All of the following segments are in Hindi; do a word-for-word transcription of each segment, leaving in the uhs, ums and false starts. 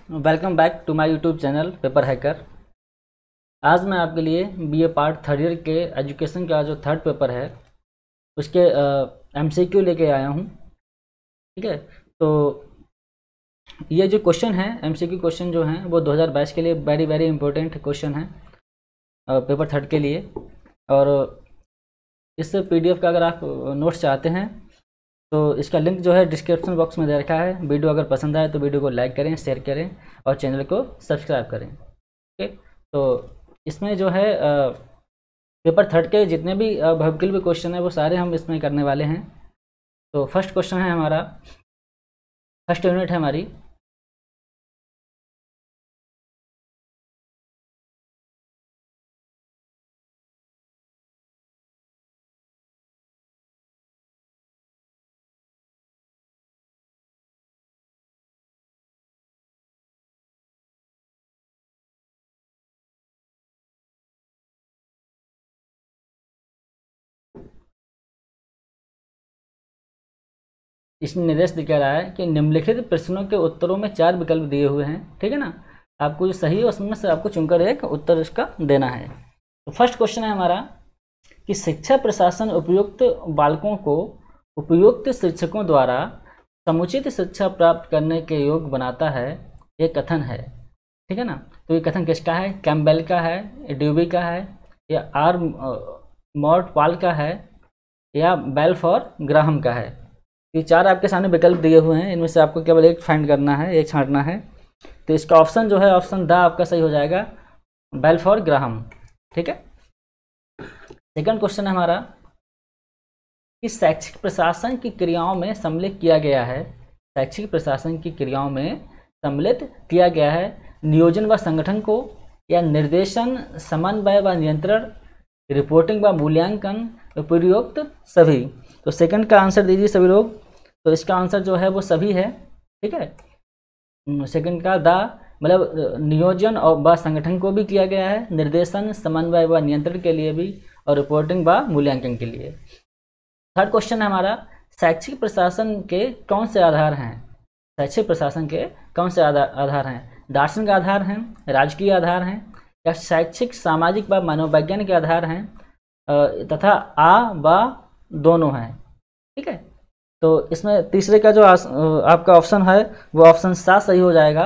Welcome back to my YouTube channel paper hacker. आज मैं आपके लिए बीए पार्ट थर्ड ईयर के एजुकेशन का जो थर्ड पेपर है उसके एमसीक्यू लेके आया हूँ। ठीक है, तो ये जो क्वेश्चन है एमसीक्यू क्वेश्चन जो हैं वो दो हज़ार बाईस के लिए वेरी वेरी इंपॉर्टेंट क्वेश्चन है पेपर थर्ड के लिए। और इस पीडीएफ का अगर आप नोट्स चाहते हैं तो इसका लिंक जो है डिस्क्रिप्शन बॉक्स में दे रखा है। वीडियो अगर पसंद आए तो वीडियो को लाइक करें, शेयर करें और चैनल को सब्सक्राइब करें। ओके, तो इसमें जो है आ, पेपर थर्ड के जितने भी भौतिक भी क्वेश्चन है वो सारे हम इसमें करने वाले हैं। तो फर्स्ट क्वेश्चन है हमारा, फर्स्ट यूनिट है हमारी इसमें निर्देश दिखा रहा है कि निम्नलिखित प्रश्नों के उत्तरों में चार विकल्प दिए हुए हैं। ठीक है ना, आपको जो सही है उसमें से आपको चुनकर एक उत्तर इसका देना है। तो फर्स्ट क्वेश्चन है हमारा कि शिक्षा प्रशासन उपयुक्त बालकों को उपयुक्त शिक्षकों द्वारा समुचित शिक्षा प्राप्त करने के योग्य बनाता है, ये कथन है। ठीक है ना, तो ये कथन किसका है? कैम्पबेल का है, ड्यूबी का है, या आर मॉर्ट पॉल का है, या बेल्फोर ग्राहम का है। ये चार आपके सामने विकल्प दिए हुए हैं, इनमें से आपको केवल एक फाइंड करना है, एक छांटना है। तो इसका ऑप्शन जो है ऑप्शन द आपका सही हो जाएगा, बेल्फोर ग्राहम। ठीक है, सेकंड क्वेश्चन है हमारा कि शैक्षिक प्रशासन की क्रियाओं में सम्मिलित किया गया है, शैक्षिक प्रशासन की क्रियाओं में सम्मिलित किया गया है नियोजन व संगठन को, या निर्देशन, समन्वय व नियंत्रण, रिपोर्टिंग व मूल्यांकन, उपयुक्त सभी। तो सेकंड का आंसर दीजिए सभी लोग। तो इसका आंसर जो है वो सभी है। ठीक है, सेकंड का द मतलब नियोजन और व संगठन को भी किया गया है, निर्देशन, समन्वय व नियंत्रण के लिए भी, और रिपोर्टिंग व मूल्यांकन के लिए। थर्ड क्वेश्चन है हमारा, शैक्षिक प्रशासन के कौन से आधार हैं? शैक्षिक प्रशासन के कौन से आधार आधार हैं? दार्शनिक आधार हैं, राजकीय आधार हैं, या शैक्षिक, सामाजिक व मनोवैज्ञानिक आधार हैं, तथा आ व दोनों हैं। ठीक है, तो इसमें तीसरे का जो आपका ऑप्शन है वो ऑप्शन सात सही हो जाएगा,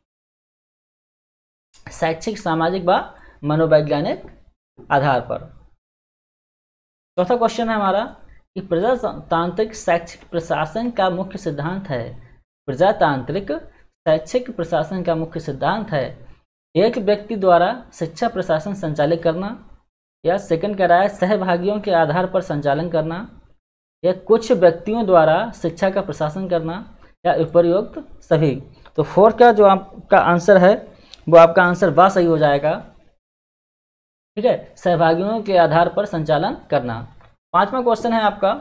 शैक्षिक, सामाजिक व मनोवैज्ञानिक आधार पर। चौथा क्वेश्चन है हमारा कि प्रजातांत्रिक शैक्षिक प्रशासन का मुख्य सिद्धांत है, प्रजातांत्रिक शैक्षिक प्रशासन का मुख्य सिद्धांत है एक व्यक्ति द्वारा शिक्षा प्रशासन संचालित करना, या सेकंड कह रहा है सहभागियों के आधार पर संचालन करना, या कुछ व्यक्तियों द्वारा शिक्षा का प्रशासन करना, या उपयुक्त सभी। तो फोर का जो आपका आंसर है वो आपका आंसर वा सही हो जाएगा। ठीक है, सहभागियों के आधार पर संचालन करना। पांचवा क्वेश्चन है आपका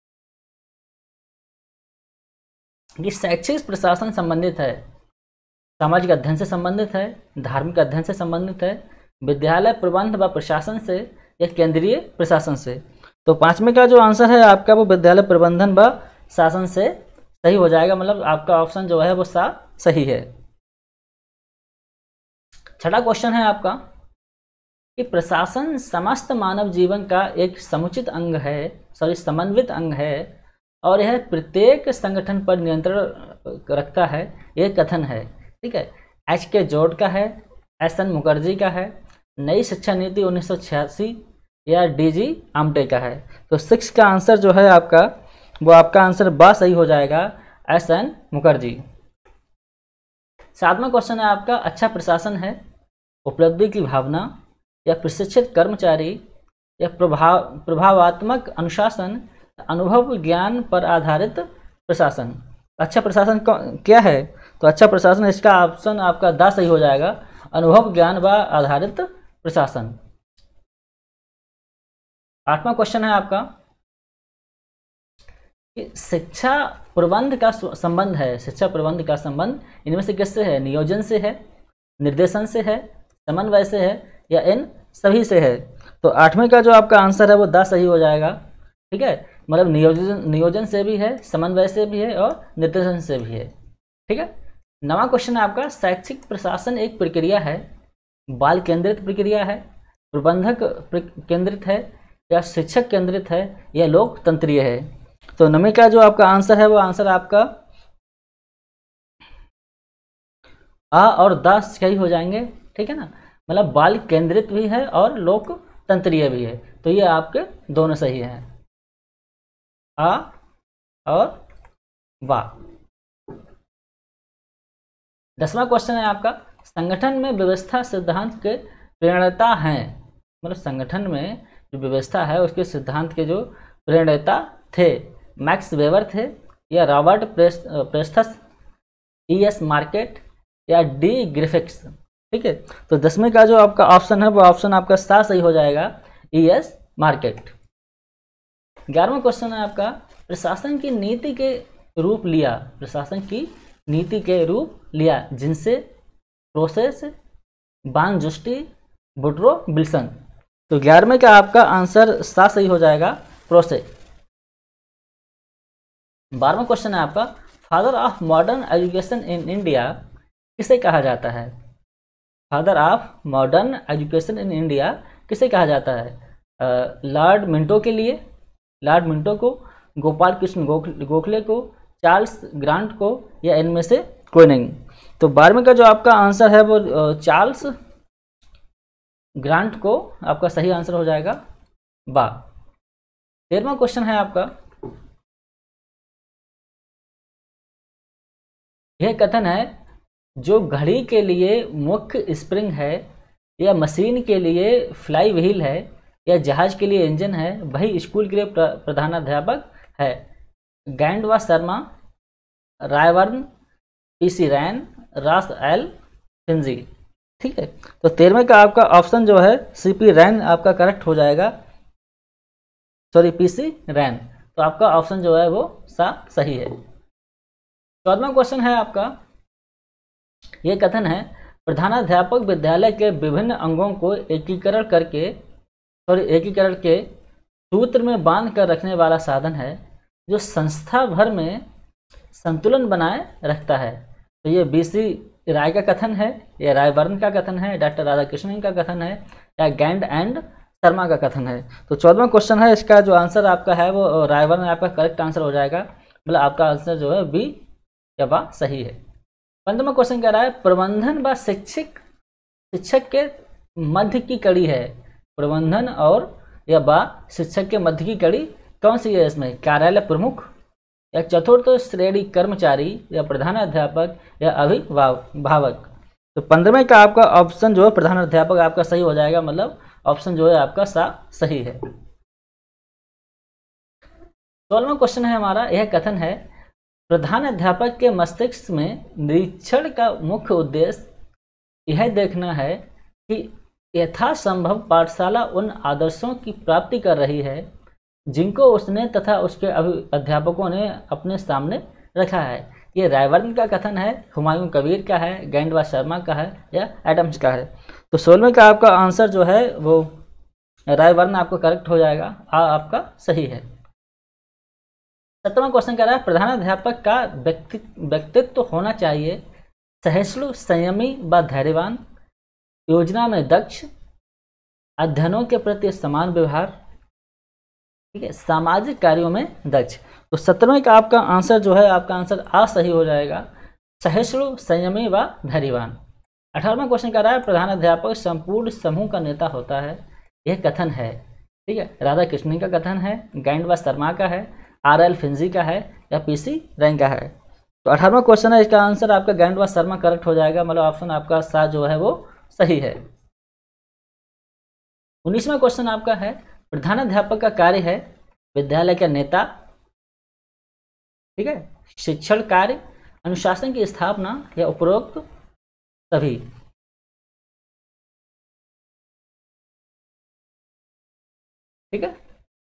कि शैक्षिक प्रशासन संबंधित है, सामाजिक अध्ययन से संबंधित है, धार्मिक अध्ययन से संबंधित है, विद्यालय प्रबंध व प्रशासन से, या केंद्रीय प्रशासन से। तो पांचवें का जो आंसर है आपका वो विद्यालय प्रबंधन व शासन से सही हो जाएगा, मतलब आपका ऑप्शन जो है वो सा सही है। छठा क्वेश्चन है आपका कि प्रशासन समस्त मानव जीवन का एक समुचित अंग है, सॉरी समन्वित अंग है, और यह प्रत्येक संगठन पर नियंत्रण रखता है, यह कथन है। ठीक है, एच के जोड का है, एस एन मुखर्जी का है, नई शिक्षा नीति उन्नीस सौ छियासी, या डी जी आमटे का है। तो सिक्स का आंसर जो है आपका वो आपका आंसर बा सही हो जाएगा, एस एन मुखर्जी। सातवां क्वेश्चन है आपका, अच्छा प्रशासन है उपलब्धि की भावना, या प्रशिक्षित कर्मचारी, या प्रभाव प्रभावात्मक अनुशासन, अनुभव ज्ञान पर आधारित प्रशासन। अच्छा प्रशासन क्या है? तो अच्छा प्रशासन इसका ऑप्शन आपका दा सही हो जाएगा, अनुभव ज्ञान व आधारित प्रशासन। आठवां क्वेश्चन है आपका कि शिक्षा प्रबंध का संबंध है, शिक्षा प्रबंध का संबंध इनमें से किससे है? नियोजन से है, निर्देशन से है, समन्वय से है, या इन सभी से है। तो आठवें का जो आपका आंसर है वो दा सही हो जाएगा। ठीक है, मतलब नियोजन नियोजन से भी है, समन्वय से भी है, और निर्देशन से भी है। ठीक है, नवा क्वेश्चन है आपका, शैक्षिक प्रशासन एक प्रक्रिया है, बाल केंद्रित प्रक्रिया है, प्रबंधक केंद्रित है, या शिक्षक केंद्रित है, या लोकतंत्रीय है। तो नवे का जो आपका आंसर है वो आंसर आपका आ और द सही हो जाएंगे, ठीक है ना। मतलब बाल केंद्रित भी है और लोकतंत्रीय भी है, तो ये आपके दोनों सही हैं, आ और वा। दसवां क्वेश्चन है आपका, संगठन में व्यवस्था सिद्धांत के प्रणेता हैं, मतलब संगठन में जो व्यवस्था है उसके सिद्धांत के जो प्रणेता थे, मैक्स वेबर थे, या Robert press Presthus, E S market, या डी ग्रिफिथ्स, ठीक है। तो दसवें का जो आपका ऑप्शन है वो ऑप्शन आपका सा सही हो जाएगा, ई एस मार्केट। ग्यारहवां क्वेश्चन है आपका, प्रशासन की नीति के रूप लिया, प्रशासन की नीति के रूप लिया जिनसे प्रोसेस, बान जुस्टी, वुडरो विल्सन। तो ग्यारहवें का आपका आंसर सा सही हो जाएगा, प्रोसेस। बारहवां क्वेश्चन है आपका, father of modern education in India किसे कहा जाता है? Father of modern education in India किसे कहा जाता है? लॉर्ड मिंटो के लिए, लॉर्ड मिंटो को, गोपाल कृष्ण गोखले को, चार्ल्स ग्रांट को, या इनमें से कोई नहीं। तो बारहवें का जो आपका आंसर है वो चार्ल्स ग्रांट को आपका सही आंसर हो जाएगा, बा। तेरहवां क्वेश्चन है आपका, यह कथन है, जो घड़ी के लिए मुख्य स्प्रिंग है, या मशीन के लिए फ्लाई व्हील है, या जहाज के लिए इंजन है, वही स्कूल के लिए प्रधानाध्यापक है। गैंडवा शर्मा, रायवर्न, पीसी रैन, रास एल फिंजी, ठीक है। तो तेरहवें का आपका ऑप्शन जो है सीपी रैन आपका करेक्ट हो जाएगा, सॉरी पीसी रैन। तो आपका ऑप्शन जो है वो सा सही है। चौदहवां क्वेश्चन है आपका, ये कथन है, प्रधानाध्यापक विद्यालय के विभिन्न अंगों को एकीकरण करके सॉरी एकीकरण के सूत्र में बांध कर रखने वाला साधन है, जो संस्था भर में संतुलन बनाए रखता है। तो ये बीसी राय का कथन है, या रायवर्न का कथन है, डॉक्टर राधाकृष्णन का कथन है, या गैंड एंड शर्मा का कथन है। तो चौदहवां क्वेश्चन है, इसका जो आंसर आपका है वो रायवर्न आपका करेक्ट आंसर हो जाएगा, मतलब आपका आंसर जो है बी या बा सही है। पंद्रहवां क्वेश्चन कह रहा है, प्रबंधन व शिक्षक शिक्षक के मध्य की कड़ी है, प्रबंधन और या बा शिक्षक के मध्य की कड़ी कौन सी है इसमें? कार्यालय प्रमुख, या चतुर्थ श्रेणी कर्मचारी, या प्रधानाध्यापक, या अभिभावक। तो पंद्रहवें का आपका ऑप्शन जो है प्रधानाध्यापक आपका सही हो जाएगा, मतलब ऑप्शन जो है आपका सा सही है। सोलहवां क्वेश्चन है हमारा, यह कथन है, प्रधानाध्यापक के मस्तिष्क में निरीक्षण का मुख्य उद्देश्य यह देखना है कि यथासंभव पाठशाला उन आदर्शों की प्राप्ति कर रही है जिनको उसने तथा उसके अध्यापकों ने अपने सामने रखा है। ये रायवर्न का कथन है, हुमायूं कबीर का है, गैंडवा शर्मा का है, या एडम्स का है। तो सोलहवें का आपका आंसर जो है वो रायवर्न आपको करेक्ट हो जाएगा, आ आपका सही है। सत्रहवां क्वेश्चन कह रहा है, प्रधानाध्यापक का व्यक्ति व्यक्तित्व होना चाहिए सहिष्णु, संयमी व धैर्यवान, योजना में दक्ष, अध्ययनों के प्रति समान व्यवहार, ठीक है, सामाजिक कार्यों में दक्ष। तो सत्रहवें का आपका आंसर जो है आपका आंसर आ सही हो जाएगा, सहिष्णु, संयमी व धैर्यवान। अठारहवां क्वेश्चन कह रहा है, प्रधानाध्यापक संपूर्ण समूह का नेता होता है, यह कथन है, ठीक है, राधा कृष्णन का कथन है, गैंडवा शर्मा का है, आर एल फिंजी का है, या पीसी रैंक का है। तो अठारहवां क्वेश्चन है, इसका आंसर आपका गैंडवा शर्मा करेक्ट हो जाएगा, मतलब ऑप्शन आपका सा जो है वो सही है। उन्नीसवां क्वेश्चन आपका है, प्रधानाध्यापक का कार्य है विद्यालय का नेता, ठीक है, शिक्षण कार्य, अनुशासन की स्थापना, या उपरोक्त सभी। ठीक है,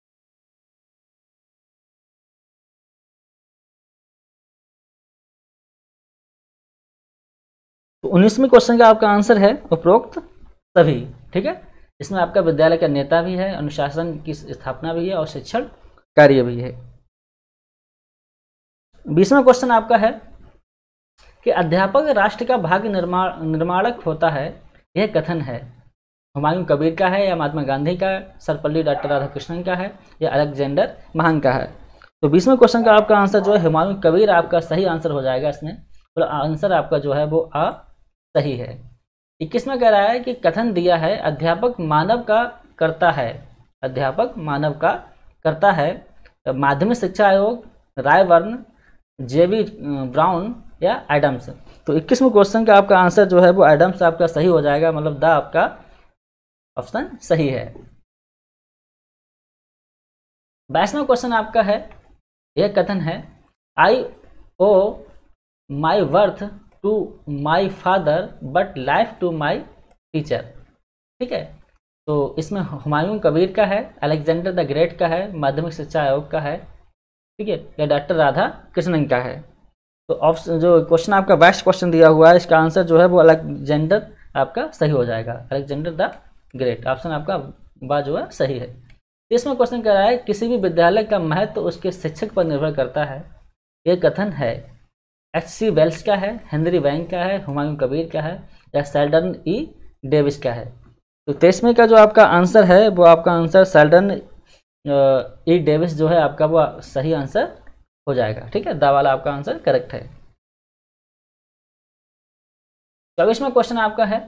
तो उन्नीसवें क्वेश्चन का आपका आंसर है उपरोक्त सभी। ठीक है, इसमें आपका विद्यालय का नेता भी है, अनुशासन की स्थापना भी है, और शिक्षण कार्य भी है। बीसवां क्वेश्चन आपका है कि अध्यापक राष्ट्र का भाग्य निर्माण निर्माणक होता है, यह कथन है हुमायूं कबीर का है या महात्मा गांधी का, सर्वपल्ली डॉक्टर राधाकृष्णन का है या अलेक्जेंडर महान का है। तो बीसवें क्वेश्चन का आपका आंसर जो है हुमायूं कबीर आपका सही आंसर हो जाएगा इसमें, तो आंसर आपका जो है वो आ सही है। इक्कीसवें कह रहा है कि कथन दिया है अध्यापक मानव का करता है, अध्यापक मानव का करता है, माध्यमिक शिक्षा आयोग, रायबर्न, जेबी ब्राउन या एडम्स। तो इक्कीसवें क्वेश्चन का आपका आंसर जो है वो एडम्स आपका सही हो जाएगा, मतलब द आपका ऑप्शन सही है। बाईसवां क्वेश्चन आपका है, यह कथन है I owe my worth to my father but life to my teacher. ठीक है, तो इसमें हुमायूं कबीर का है, अलेक्जेंडर द ग्रेट का है, माध्यमिक शिक्षा आयोग का है, ठीक है, या डॉक्टर राधा कृष्णन का है। तो ऑप्शन जो क्वेश्चन आपका बेस्ट क्वेश्चन दिया हुआ है, इसका आंसर जो है वो अलेक्जेंडर आपका सही हो जाएगा, अलेक्जेंडर द ग्रेट। ऑप्शन आपका बा जो है सही है। इसमें क्वेश्चन कह रहा है किसी भी विद्यालय का महत्व तो उसके शिक्षक पर निर्भर करता है, यह कथन है एच सी वेल्स का है, हेनरी वैंग का है, हुमायूं कबीर का है या सेल्डन ई डेविस का है। तो तेईसवें का जो आपका आंसर है वो आपका आंसर सेल्डन ई डेविस जो है आपका वो सही आंसर हो जाएगा। ठीक है, दा वाला आपका आंसर करेक्ट है। चौबीसवां क्वेश्चन आपका है,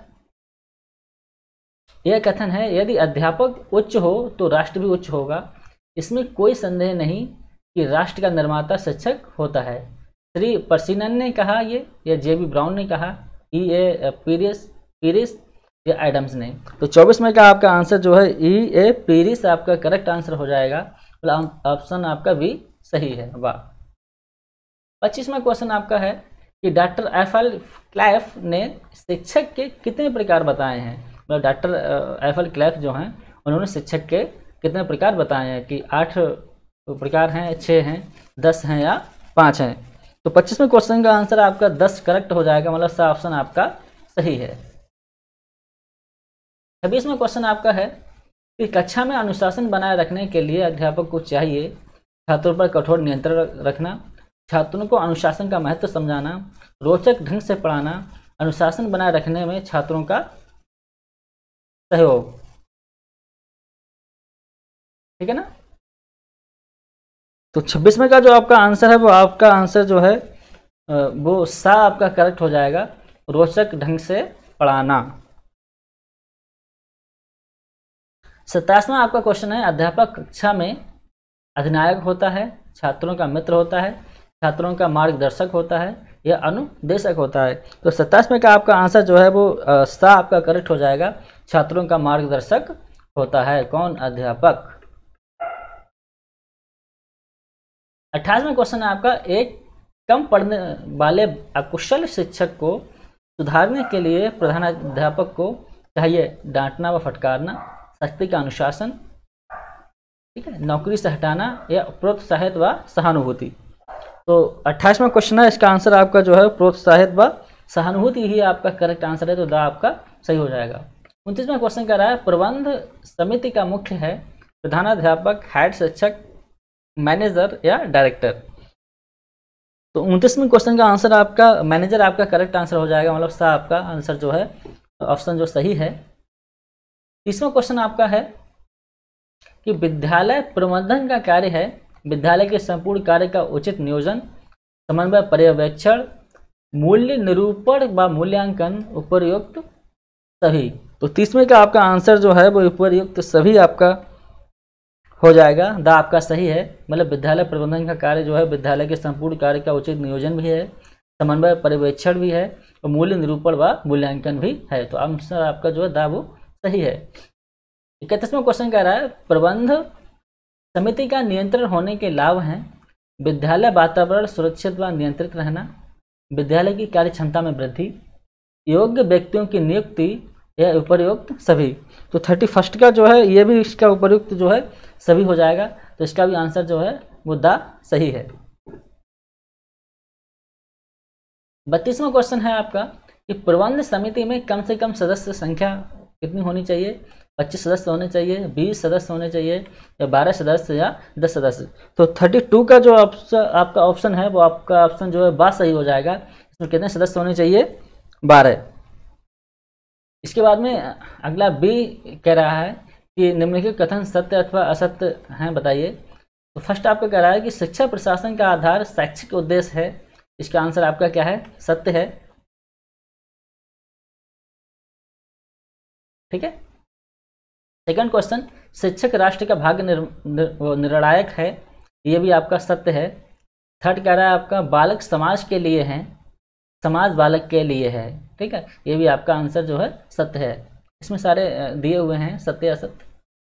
यह कथन है यदि अध्यापक उच्च हो तो राष्ट्र भी उच्च होगा, इसमें कोई संदेह नहीं कि राष्ट्र का निर्माता शिक्षक होता है। श्री पर्सिनन ने कहा ये, या जेबी ब्राउन ने कहा, ई ए पीरिस पीरिस या एडम्स ने। तो चौबीस में का आपका आंसर जो है ई ए पीरिस आपका करेक्ट आंसर हो जाएगा, मतलब ऑप्शन आपका भी सही है। वाह। पच्चीसवां क्वेश्चन आपका है कि डॉक्टर एफ एल क्लैफ ने शिक्षक के कितने प्रकार बताए हैं, मतलब डॉक्टर एफ एल क्लैफ जो हैं उन्होंने शिक्षक के कितने प्रकार बताए हैं, कि आठ प्रकार हैं, छः हैं, दस हैं या पाँच हैं। तो पच्चीसवें क्वेश्चन का आंसर आपका दस करेक्ट हो जाएगा, मतलब सा ऑप्शन आपका सही है। छब्बीसवां क्वेश्चन आपका है कि कक्षा में अनुशासन बनाए रखने के लिए अध्यापक को चाहिए छात्रों पर कठोर नियंत्रण रखना, छात्रों को अनुशासन का महत्व समझाना, रोचक ढंग से पढ़ाना, अनुशासन बनाए रखने में छात्रों का सहयोग। ठीक है ना। तो छब्बीसवें का जो आपका आंसर है वो आपका आंसर जो है वो सा आपका करेक्ट हो जाएगा, रोचक ढंग से पढ़ाना। सत्ताईसवां आपका क्वेश्चन है अध्यापक कक्षा में अधिनायक होता है, छात्रों का मित्र होता है, छात्रों का मार्गदर्शक होता है या अनुदेशक होता है। तो सत्ताईसवें का आपका आंसर जो है वो सा आपका करेक्ट हो जाएगा, छात्रों का मार्गदर्शक होता है। कौन? अध्यापक। अट्ठाईसवां क्वेश्चन है आपका एक कम पढ़ने वाले अकुशल शिक्षक को सुधारने के लिए प्रधानाध्यापक को चाहिए डांटना व फटकारना, सख्ती का अनुशासन, ठीक है, नौकरी से हटाना या प्रोत्साहित व सहानुभूति। तो अट्ठाईसवां क्वेश्चन है, इसका आंसर आपका जो है प्रोत्साहित व सहानुभूति ही आपका करेक्ट आंसर है, तो दा आपका सही हो जाएगा। उनतीसवां क्वेश्चन कह रहा है प्रबंध समिति का मुख्य है प्रधानाध्यापक, हेड शिक्षक, मैनेजर या डायरेक्टर। तो उनतीसवें क्वेश्चन का आंसर आपका मैनेजर आपका करेक्ट आंसर हो जाएगा, मतलब सा आपका आंसर जो है ऑप्शन जो सही है। तीसवां क्वेश्चन आपका है कि विद्यालय प्रबंधन का कार्य है विद्यालय के संपूर्ण कार्य का उचित नियोजन, समन्वय, पर्यवेक्षण, मूल्य निरूपण व मूल्यांकन, उपयुक्त सभी। तो तीसवें का आपका आंसर जो है वो उपयुक्त सभी आपका हो जाएगा, दा आपका सही है, मतलब विद्यालय प्रबंधन का कार्य जो है विद्यालय के संपूर्ण कार्य का उचित नियोजन भी है, समन्वय पर्यवेक्षण भी है और मूल्य निरूपण व मूल्यांकन भी है। तो आंसर आपका जो है दा वो सही है। इकतीसवां क्वेश्चन कह रहा है प्रबंध समिति का नियंत्रण होने के लाभ हैं विद्यालय वातावरण सुरक्षित व नियंत्रित रहना, विद्यालय की कार्य क्षमता में वृद्धि, योग्य व्यक्तियों की नियुक्ति या उपयुक्त सभी। तो थर्टी फर्स्ट का जो है ये भी इसका उपयुक्त जो है सभी हो जाएगा, तो इसका भी आंसर जो है वो दा सही है। बत्तीसवां क्वेश्चन है आपका कि प्रबंध समिति में कम से कम सदस्य संख्या कितनी होनी चाहिए, पच्चीस सदस्य होने चाहिए, बीस सदस्य होने चाहिए या बारह सदस्य या दस सदस्य। तो बत्तीस का जो ऑप्शन आपका ऑप्शन है वो आपका ऑप्शन जो है बा सही हो जाएगा, तो कितने सदस्य होने चाहिए? बारह। इसके बाद में अगला बी कह रहा है कि निम्नलिखित कथन सत्य अथवा असत्य हैं, बताइए। तो फर्स्ट आपका कह रहा है कि शिक्षा प्रशासन का आधार शैक्षिक उद्देश्य है। इसका आंसर आपका क्या है? सत्य है। ठीक है। सेकंड क्वेश्चन, शिक्षक राष्ट्र का भाग्य निर, निर, निर्णायक है, ये भी आपका सत्य है। थर्ड कह रहा है आपका बालक समाज के लिए हैं, समाज बालक के लिए है। ठीक है, ये भी आपका आंसर जो है सत्य है। इसमें सारे दिए हुए हैं सत्य असत्य।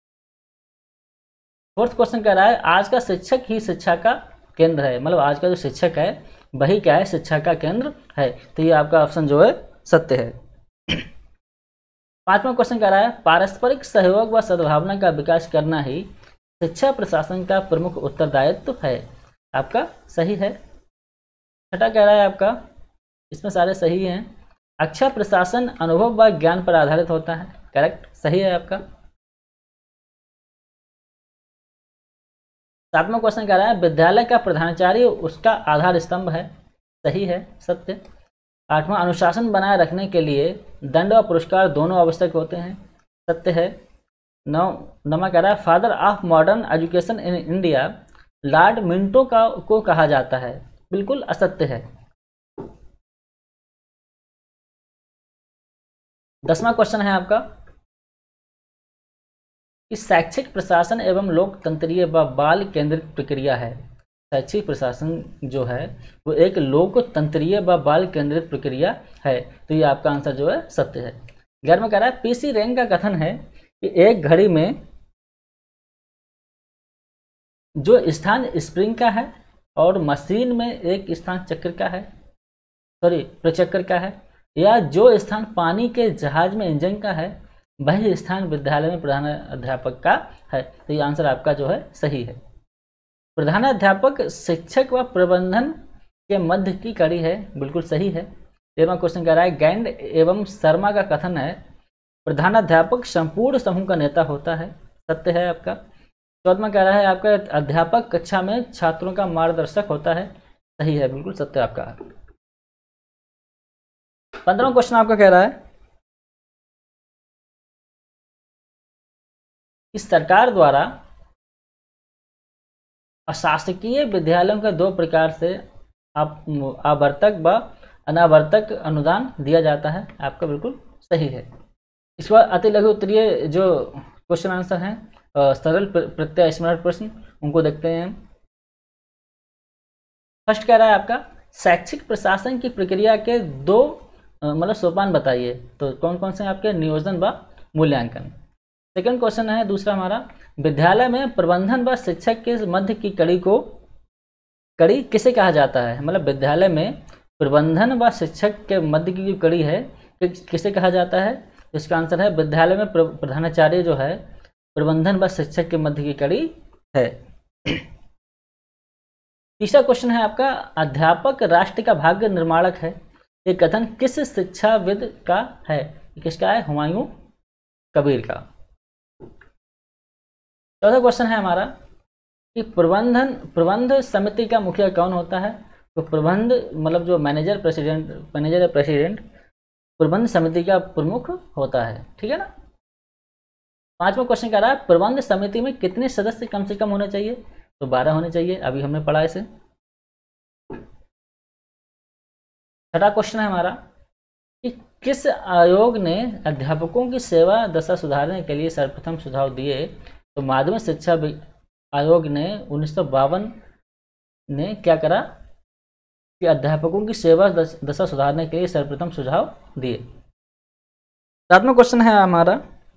फोर्थ क्वेश्चन कह रहा है आज का शिक्षक ही शिक्षा का केंद्र है, मतलब आज का जो शिक्षक है वही क्या है? शिक्षा का केंद्र है। तो ये आपका ऑप्शन जो है सत्य है। पांचवा क्वेश्चन कह रहा है पारस्परिक सहयोग व सद्भावना का विकास करना ही शिक्षा प्रशासन का प्रमुख उत्तरदायित्व है। आपका सही है। छठा कह रहा है आपका, इसमें सारे सही हैं, अच्छा प्रशासन अनुभव व ज्ञान पर आधारित होता है। करेक्ट, सही है आपका। सातवां क्वेश्चन कह रहा है विद्यालय का प्रधानाचार्य उसका आधार स्तंभ है। सही है, सत्य। आठवां अनुशासन बनाए रखने के लिए दंड और पुरस्कार दोनों आवश्यक होते हैं। सत्य है। नौ नमा कह रहा है father of modern education in India Lord Minto का को कहा जाता है। बिल्कुल असत्य है। दसवां क्वेश्चन है आपका कि शैक्षिक प्रशासन एवं लोकतंत्रीय व बाल केंद्रित प्रक्रिया है। शैक्षिक प्रशासन जो है वो एक लोकतंत्रीय व बाल केंद्रित प्रक्रिया है। तो ये आपका आंसर जो है सत्य है। ग्यारहवां कह रहा है पीसी रैंक का कथन है कि एक घड़ी में जो स्थान स्प्रिंग का है और मशीन में एक स्थान चक्र का है, सॉरी प्रचक्र का है, या जो स्थान पानी के जहाज में इंजन का है वही स्थान विद्यालय में प्रधान अध्यापक का है। तो ये आंसर आपका जो है सही है। प्रधान अध्यापक शिक्षक व प्रबंधन के मध्य की कड़ी है। बिल्कुल सही है। तेरहवां क्वेश्चन कह रहा है गैंड एवं शर्मा का कथन है प्रधान अध्यापक संपूर्ण समूह का नेता होता है। सत्य है आपका। चौदहवां कह रहा है आपका अध्यापक कक्षा में छात्रों का मार्गदर्शक होता है। सही है, बिल्कुल सत्य आपका। पंद्रहवां क्वेश्चन आपका कह रहा है कि सरकार द्वारा अशासकीय विद्यालयों के दो प्रकार से आवर्तक व अनावर्तक अनुदान दिया जाता है। आपका बिल्कुल सही है। इसके बाद अति लघु उत्तरीय जो क्वेश्चन आंसर हैं सरल प्रत्यय स्मरण प्रश्न, उनको देखते हैं। फर्स्ट कह रहा है आपका शैक्षिक प्रशासन की प्रक्रिया के दो मतलब सोपान बताइए। तो कौन कौन से आपके? नियोजन व मूल्यांकन। सेकंड क्वेश्चन है दूसरा हमारा विद्यालय में प्रबंधन व शिक्षक के मध्य की कड़ी को कड़ी किसे कहा जाता है? मतलब विद्यालय में प्रबंधन व शिक्षक के मध्य की जो कड़ी है किसे कहा जाता है? इसका आंसर है विद्यालय में प्रधानाचार्य जो है प्रबंधन व शिक्षक के मध्य की कड़ी है। तीसरा क्वेश्चन है आपका अध्यापक राष्ट्र का भाग्य निर्माणक है। ये कथन किस शिक्षाविद का है? किसका है? हुमायूं कबीर का। चौथा क्वेश्चन है हमारा कि प्रबंधन प्रबंध समिति का मुखिया कौन होता है? तो प्रबंध मतलब जो मैनेजर प्रेसिडेंट मैनेजर या प्रेसिडेंट प्रबंध समिति का प्रमुख होता है। ठीक है ना। पांचवा क्वेश्चन कह रहा है प्रबंध समिति में कितने सदस्य कम से कम होने चाहिए? तो बारह होने चाहिए, अभी हमने पढ़ा इसे। छठा क्वेश्चन है हमारा कि किस आयोग ने अध्यापकों की सेवा दशा सुधारने के लिए सर्वप्रथम सुझाव दिए? तो माध्यमिक शिक्षा आयोग ने उन्नीस सौ बावन ने क्या करा कि अध्यापकों की सेवा दशा सुधारने के लिए सर्वप्रथम सुझाव दिए। सातवां क्वेश्चन है हमारा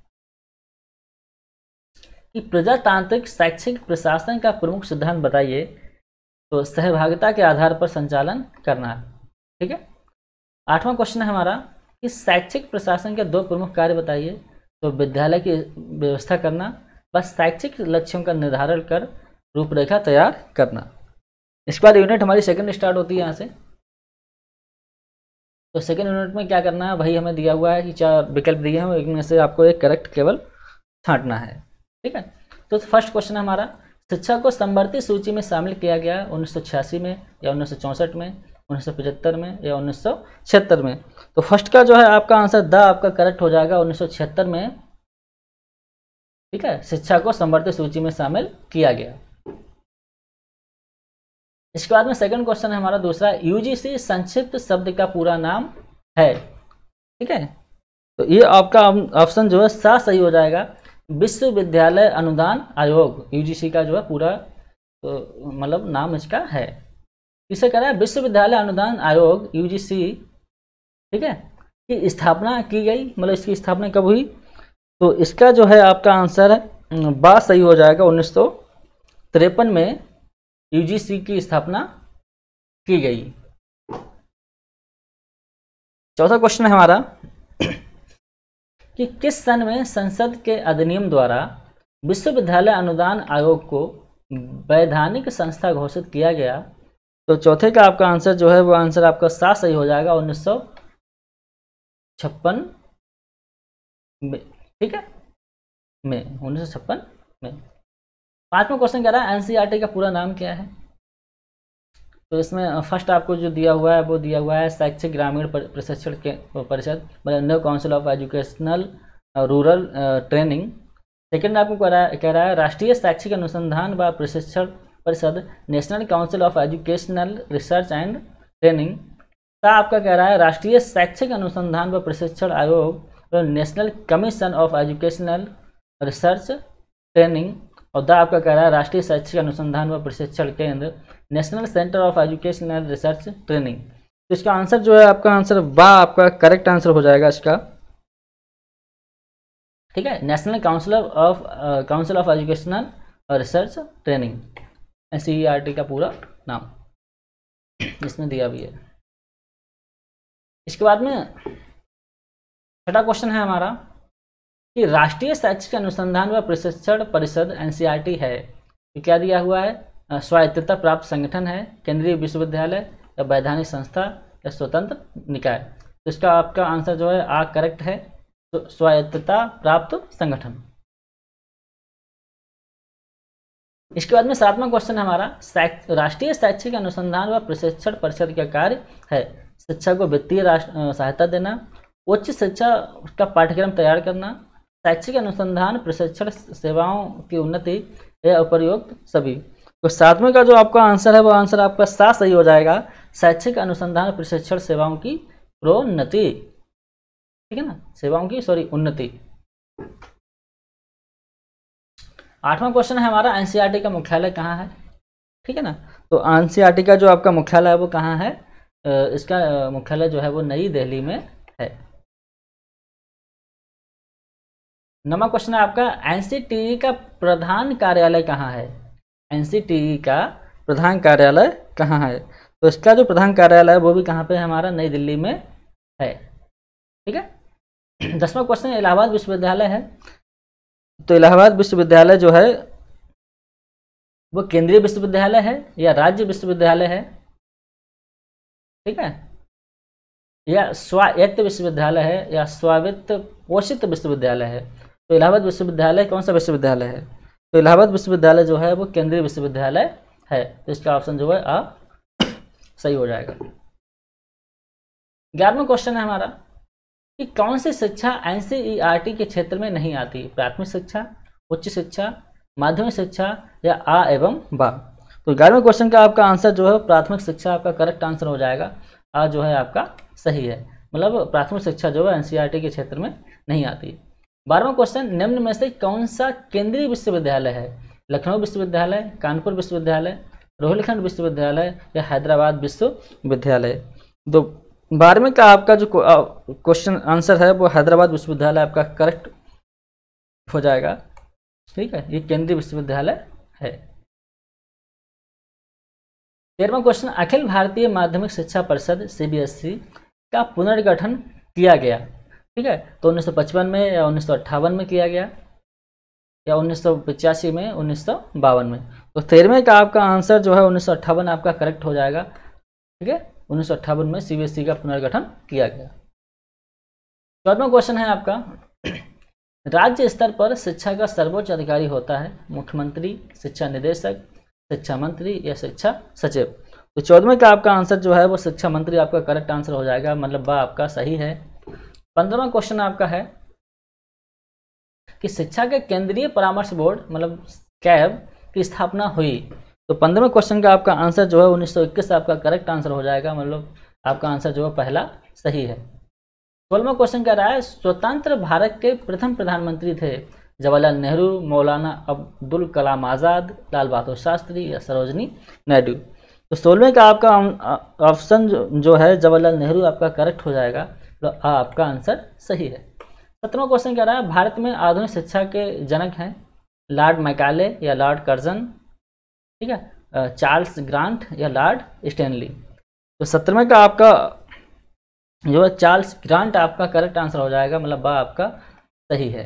कि प्रजातांत्रिक शैक्षिक प्रशासन का प्रमुख सिद्धांत बताइए। तो सहभागिता के आधार पर संचालन करना। ठीक है। आठवां क्वेश्चन है हमारा कि शैक्षिक प्रशासन के दो प्रमुख कार्य बताइए। तो विद्यालय की व्यवस्था करना, बस शैक्षिक लक्ष्यों का निर्धारण कर रूपरेखा तैयार करना। इसके बाद यूनिट हमारी सेकंड स्टार्ट होती है यहाँ से। तो सेकंड यूनिट में क्या करना है वही हमें दिया हुआ है कि चार विकल्प दिए हैं, एक में से आपको एक करेक्ट केवल छांटना है। ठीक है। तो फर्स्ट क्वेश्चन हमारा शिक्षा को समवर्ती सूची में शामिल किया गया उन्नीस सौ छियासी में या उन्नीस सौ चौंसठ में, उन्नीस सौ पचहत्तर में या उन्नीस सौ छिहत्तर में। तो फर्स्ट का जो है आपका आंसर द आपका करेक्ट हो जाएगा, उन्नीस सौ छिहत्तर में, ठीक है, शिक्षा को समवर्ती सूची में शामिल किया गया। इसके बाद में सेकंड क्वेश्चन है हमारा दूसरा, यूजीसी संक्षिप्त शब्द का पूरा नाम है, ठीक है। तो ये आपका ऑप्शन जो है सा सही हो जाएगा, विश्वविद्यालय अनुदान आयोग, यूजीसी का जो है पूरा तो मतलब नाम इसका है। इसे कह रहा है विश्वविद्यालय अनुदान आयोग यूजीसी, ठीक है, की स्थापना की गई, मतलब इसकी स्थापना कब हुई? तो इसका जो है आपका आंसर है बा सही हो जाएगा, उन्नीस सौ तिरपन में यूजीसी की स्थापना की गई। चौथा क्वेश्चन है हमारा कि किस सन में संसद के अधिनियम द्वारा विश्वविद्यालय अनुदान आयोग को वैधानिक संस्था घोषित किया गया? तो चौथे का आपका आंसर जो है वो आंसर आपका सात सही हो जाएगा, उन्नीस सौ छप्पन में, ठीक है, में उन्नीस सौ छप्पन में। पांचवा क्वेश्चन कह रहा है एनसीईआरटी का पूरा नाम क्या है? तो इसमें फर्स्ट आपको जो दिया हुआ है वो दिया हुआ है शैक्षिक ग्रामीण प्रशिक्षण के परिषद, मतलब new council of educational rural training. Second आपको कह रहा है कह रहा है राष्ट्रीय शैक्षिक अनुसंधान व प्रशिक्षण परिषद, national council of educational research and training. सा आपका कह रहा है राष्ट्रीय शैक्षिक अनुसंधान व प्रशिक्षण आयोग, national commission of educational research training. और द आपका कह रहा है राष्ट्रीय शैक्षिक अनुसंधान व प्रशिक्षण केंद्र, national centre of education and research training. तो इसका आंसर जो है आपका आंसर वा आपका करेक्ट आंसर हो जाएगा इसका, ठीक है, national council of council of educational और रिसर्च ट्रेनिंग, एनसीईआरटी का पूरा नाम इसमें दिया भी है। इसके बाद में छठा क्वेश्चन है हमारा कि राष्ट्रीय शैक्षिक अनुसंधान व प्रशिक्षण परिषद एनसीईआरटी है, ये क्या दिया हुआ है? स्वायत्तता प्राप्त संगठन है, केंद्रीय विश्वविद्यालय या वैधानिक संस्था या स्वतंत्र निकाय। तो इसका आपका आंसर जो है आ करेक्ट है, तो स्वायत्तता प्राप्त संगठन। इसके बाद में सातवां क्वेश्चन है हमारा, राष्ट्रीय शैक्षिक अनुसंधान व प्रशिक्षण परिषद का कार्य है शिक्षा को वित्तीय सहायता देना, उच्च शिक्षा का पाठ्यक्रम तैयार करना, शैक्षिक अनुसंधान प्रशिक्षण सेवाओं की उन्नति या उपयुक्त सभी। तो सातवें का जो आपका आंसर है वो आंसर आपका सात सही हो जाएगा, शैक्षिक अनुसंधान प्रशिक्षण सेवाओं की प्रोन्नति, ठीक है ना, सेवाओं की सॉरी उन्नति। आठवां क्वेश्चन है हमारा एनसीईआरटी का मुख्यालय कहाँ है, ठीक है ना। तो एनसीईआरटी का जो आपका मुख्यालय है वो कहाँ है? इसका मुख्यालय जो है वो नई दिल्ली में है। नवा क्वेश्चन है आपका एनसीटीई का प्रधान कार्यालय कहाँ है? एनसीटीई का प्रधान कार्यालय कहाँ है? तो इसका जो प्रधान कार्यालय है वो भी कहाँ पे है? हमारा नई दिल्ली में है, ठीक है। दसवां क्वेश्चन इलाहाबाद विश्वविद्यालय है, तो इलाहाबाद विश्वविद्यालय जो है वो केंद्रीय विश्वविद्यालय है या राज्य विश्वविद्यालय है, ठीक है, या स्वायत्त विश्वविद्यालय है या स्वायत्त पोषित विश्वविद्यालय है। तो इलाहाबाद विश्वविद्यालय कौन सा विश्वविद्यालय है? तो इलाहाबाद विश्वविद्यालय जो है वो केंद्रीय विश्वविद्यालय है, तो इसका ऑप्शन जो है आ सही हो जाएगा। ग्यारहवां क्वेश्चन है हमारा कि कौन सी शिक्षा एनसीईआरटी के क्षेत्र में नहीं आती? प्राथमिक शिक्षा, उच्च शिक्षा, माध्यमिक शिक्षा या आ एवं बा। तो ग्यारहवें क्वेश्चन का आपका आंसर जो है प्राथमिक शिक्षा आपका करेक्ट आंसर हो जाएगा, आ जो है आपका सही है, मतलब प्राथमिक शिक्षा जो है एनसीईआरटी के क्षेत्र में नहीं आती। बारहवां क्वेश्चन निम्न में से कौन सा केंद्रीय विश्वविद्यालय है? लखनऊ विश्वविद्यालय, कानपुर विश्वविद्यालय, रोहिलखंड विश्वविद्यालय या हैदराबाद विश्वविद्यालय। तो बारहवें का आपका जो क्वेश्चन आंसर है वो हैदराबाद विश्वविद्यालय आपका करेक्ट हो जाएगा, ठीक है, ये केंद्रीय विश्वविद्यालय है। तेरहवां क्वेश्चन अखिल भारतीय माध्यमिक शिक्षा परिषद सीबीएसई का पुनर्गठन किया गया, ठीक है, तो उन्नीस सौ पचपन में या उन्नीस सौ अट्ठावन में किया गया या उन्नीस सौ पचासी में, उन्नीस सौ बावन में। तो तेरहवें का आपका आंसर जो है उन्नीस सौ अट्ठावन आपका करेक्ट हो जाएगा, ठीक है, उन्नीस सौ अट्ठावन में सीबीएसई का पुनर्गठन किया गया। चौदहवां क्वेश्चन है आपका राज्य स्तर पर शिक्षा का सर्वोच्च अधिकारी होता है मुख्यमंत्री, शिक्षा निदेशक, शिक्षा मंत्री या शिक्षा सचिव। तो चौदहवें का आपका आंसर जो है वो शिक्षा मंत्री आपका करेक्ट आंसर हो जाएगा, मतलब बा आपका सही है। पंद्रहवां क्वेश्चन आपका है कि शिक्षा के केंद्रीय परामर्श बोर्ड मतलब कैब की स्थापना हुई। तो पंद्रहवें क्वेश्चन का आपका आंसर जो है उन्नीस सौ इक्कीस आपका करेक्ट आंसर हो जाएगा, मतलब आपका आंसर जो है पहला सही है। सोलहवां क्वेश्चन कह रहा है स्वतंत्र भारत के प्रथम प्रधानमंत्री थे जवाहरलाल नेहरू, मौलाना अब्दुल कलाम आज़ाद, लाल बहादुर शास्त्री या सरोजनी नायडू। तो सोलहवें का आपका ऑप्शन जो है जवाहरलाल नेहरू आपका करेक्ट हो जाएगा, तो आ आपका आंसर सही है। सत्रहवां क्वेश्चन कह रहा है भारत में आधुनिक शिक्षा के जनक हैं लॉर्ड मैकाले या लॉर्ड कर्जन, ठीक है, चार्ल्स ग्रांट या लॉर्ड स्टैनली। तो सत्रहवें का आपका जो है चार्ल्स ग्रांट आपका करेक्ट आंसर हो जाएगा, मतलब बा आपका सही है।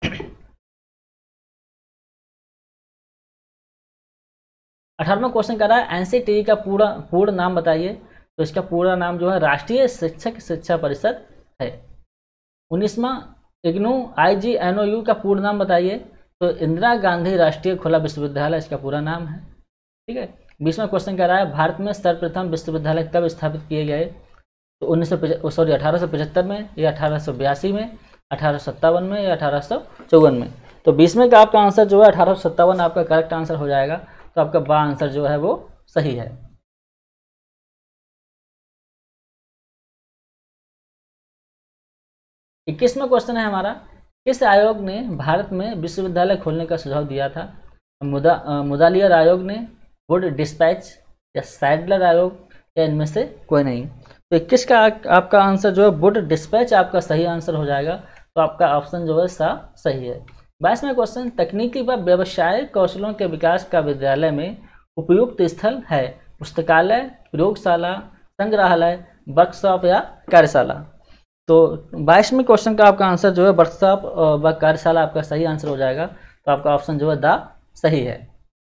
अठारहवां क्वेश्चन कर रहा है एनसीटीई का पूरा पूर्ण नाम बताइए। तो इसका पूरा नाम जो है राष्ट्रीय शिक्षक शिक्षा परिषद है। उन्नीसवां इग्नू आईजीएनओयू का पूर्ण नाम बताइए। तो इंदिरा गांधी राष्ट्रीय खुला विश्वविद्यालय इसका पूरा नाम है, ठीक है। बीसवां क्वेश्चन कह रहा है भारत में सर्वप्रथम विश्वविद्यालय कब स्थापित किए गए। तो उन्नीस सौ सॉरी अठारह सौ पचहत्तर में या अठारह सौ बयासी में, अठारह सौ सत्तावन में या अठारह सौ चौवन में। तो बीसवें का आपका आंसर जो है अठारह सौ सत्तावन आपका करेक्ट आंसर हो जाएगा, तो आपका बा आंसर जो है वो सही है। इक्कीसवां क्वेश्चन है हमारा किस आयोग ने भारत में विश्वविद्यालय खोलने का सुझाव दिया था। मुदा मुदालियर आयोग ने, वुड डिस्पैच या सैडलर आयोग या इनमें से कोई नहीं। तो इक्कीस का आपका आंसर जो है वुड डिस्पैच आपका सही आंसर हो जाएगा, तो आपका ऑप्शन जो है सा सही है। बाईसवां क्वेश्चन तकनीकी व व्यवसायिक कौशलों के विकास का विद्यालय में उपयुक्त स्थल है पुस्तकालय, प्रयोगशाला, संग्रहालय, वर्कशॉप या कार्यशाला। तो बाईसवें क्वेश्चन का आपका आंसर जो है वर्कशॉप व कार्यशाला आपका सही आंसर हो जाएगा, तो आपका ऑप्शन जो है दा सही है।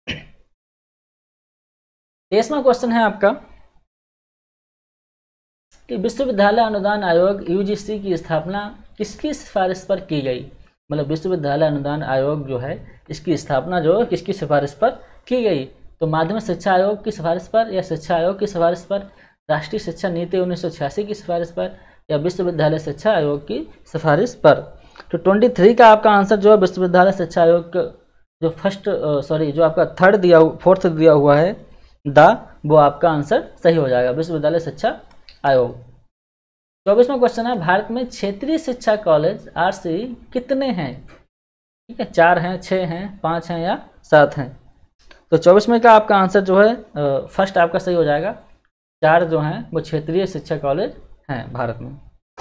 तेईसवां क्वेश्चन है आपका कि विश्वविद्यालय अनुदान आयोग यूजीसी की स्थापना किसकी सिफारिश पर की गई। मतलब विश्वविद्यालय अनुदान आयोग जो है इसकी स्थापना जो है किसकी सिफारिश पर की गई। तो माध्यमिक शिक्षा आयोग की सिफारिश पर या शिक्षा आयोग की सिफारिश पर, राष्ट्रीय शिक्षा नीति उन्नीस सौ छियासी की सिफारिश पर या विश्वविद्यालय शिक्षा आयोग की सिफारिश पर। तो तेईस का आपका आंसर जो है विश्वविद्यालय शिक्षा आयोग का जो फर्स्ट सॉरी जो आपका थर्ड दिया फोर्थ दिया हुआ है दा, वो आपका आंसर सही हो जाएगा, विश्वविद्यालय शिक्षा आयोग। चौबीसवां क्वेश्चन है भारत में क्षेत्रीय शिक्षा कॉलेज आरसी कितने हैं। ठीक है, चार हैं, छः हैं, पाँच हैं या सात हैं। तो चौबीसवें का आपका आंसर जो है फर्स्ट आपका सही हो जाएगा, चार जो हैं वो क्षेत्रीय शिक्षा कॉलेज हैं भारत में।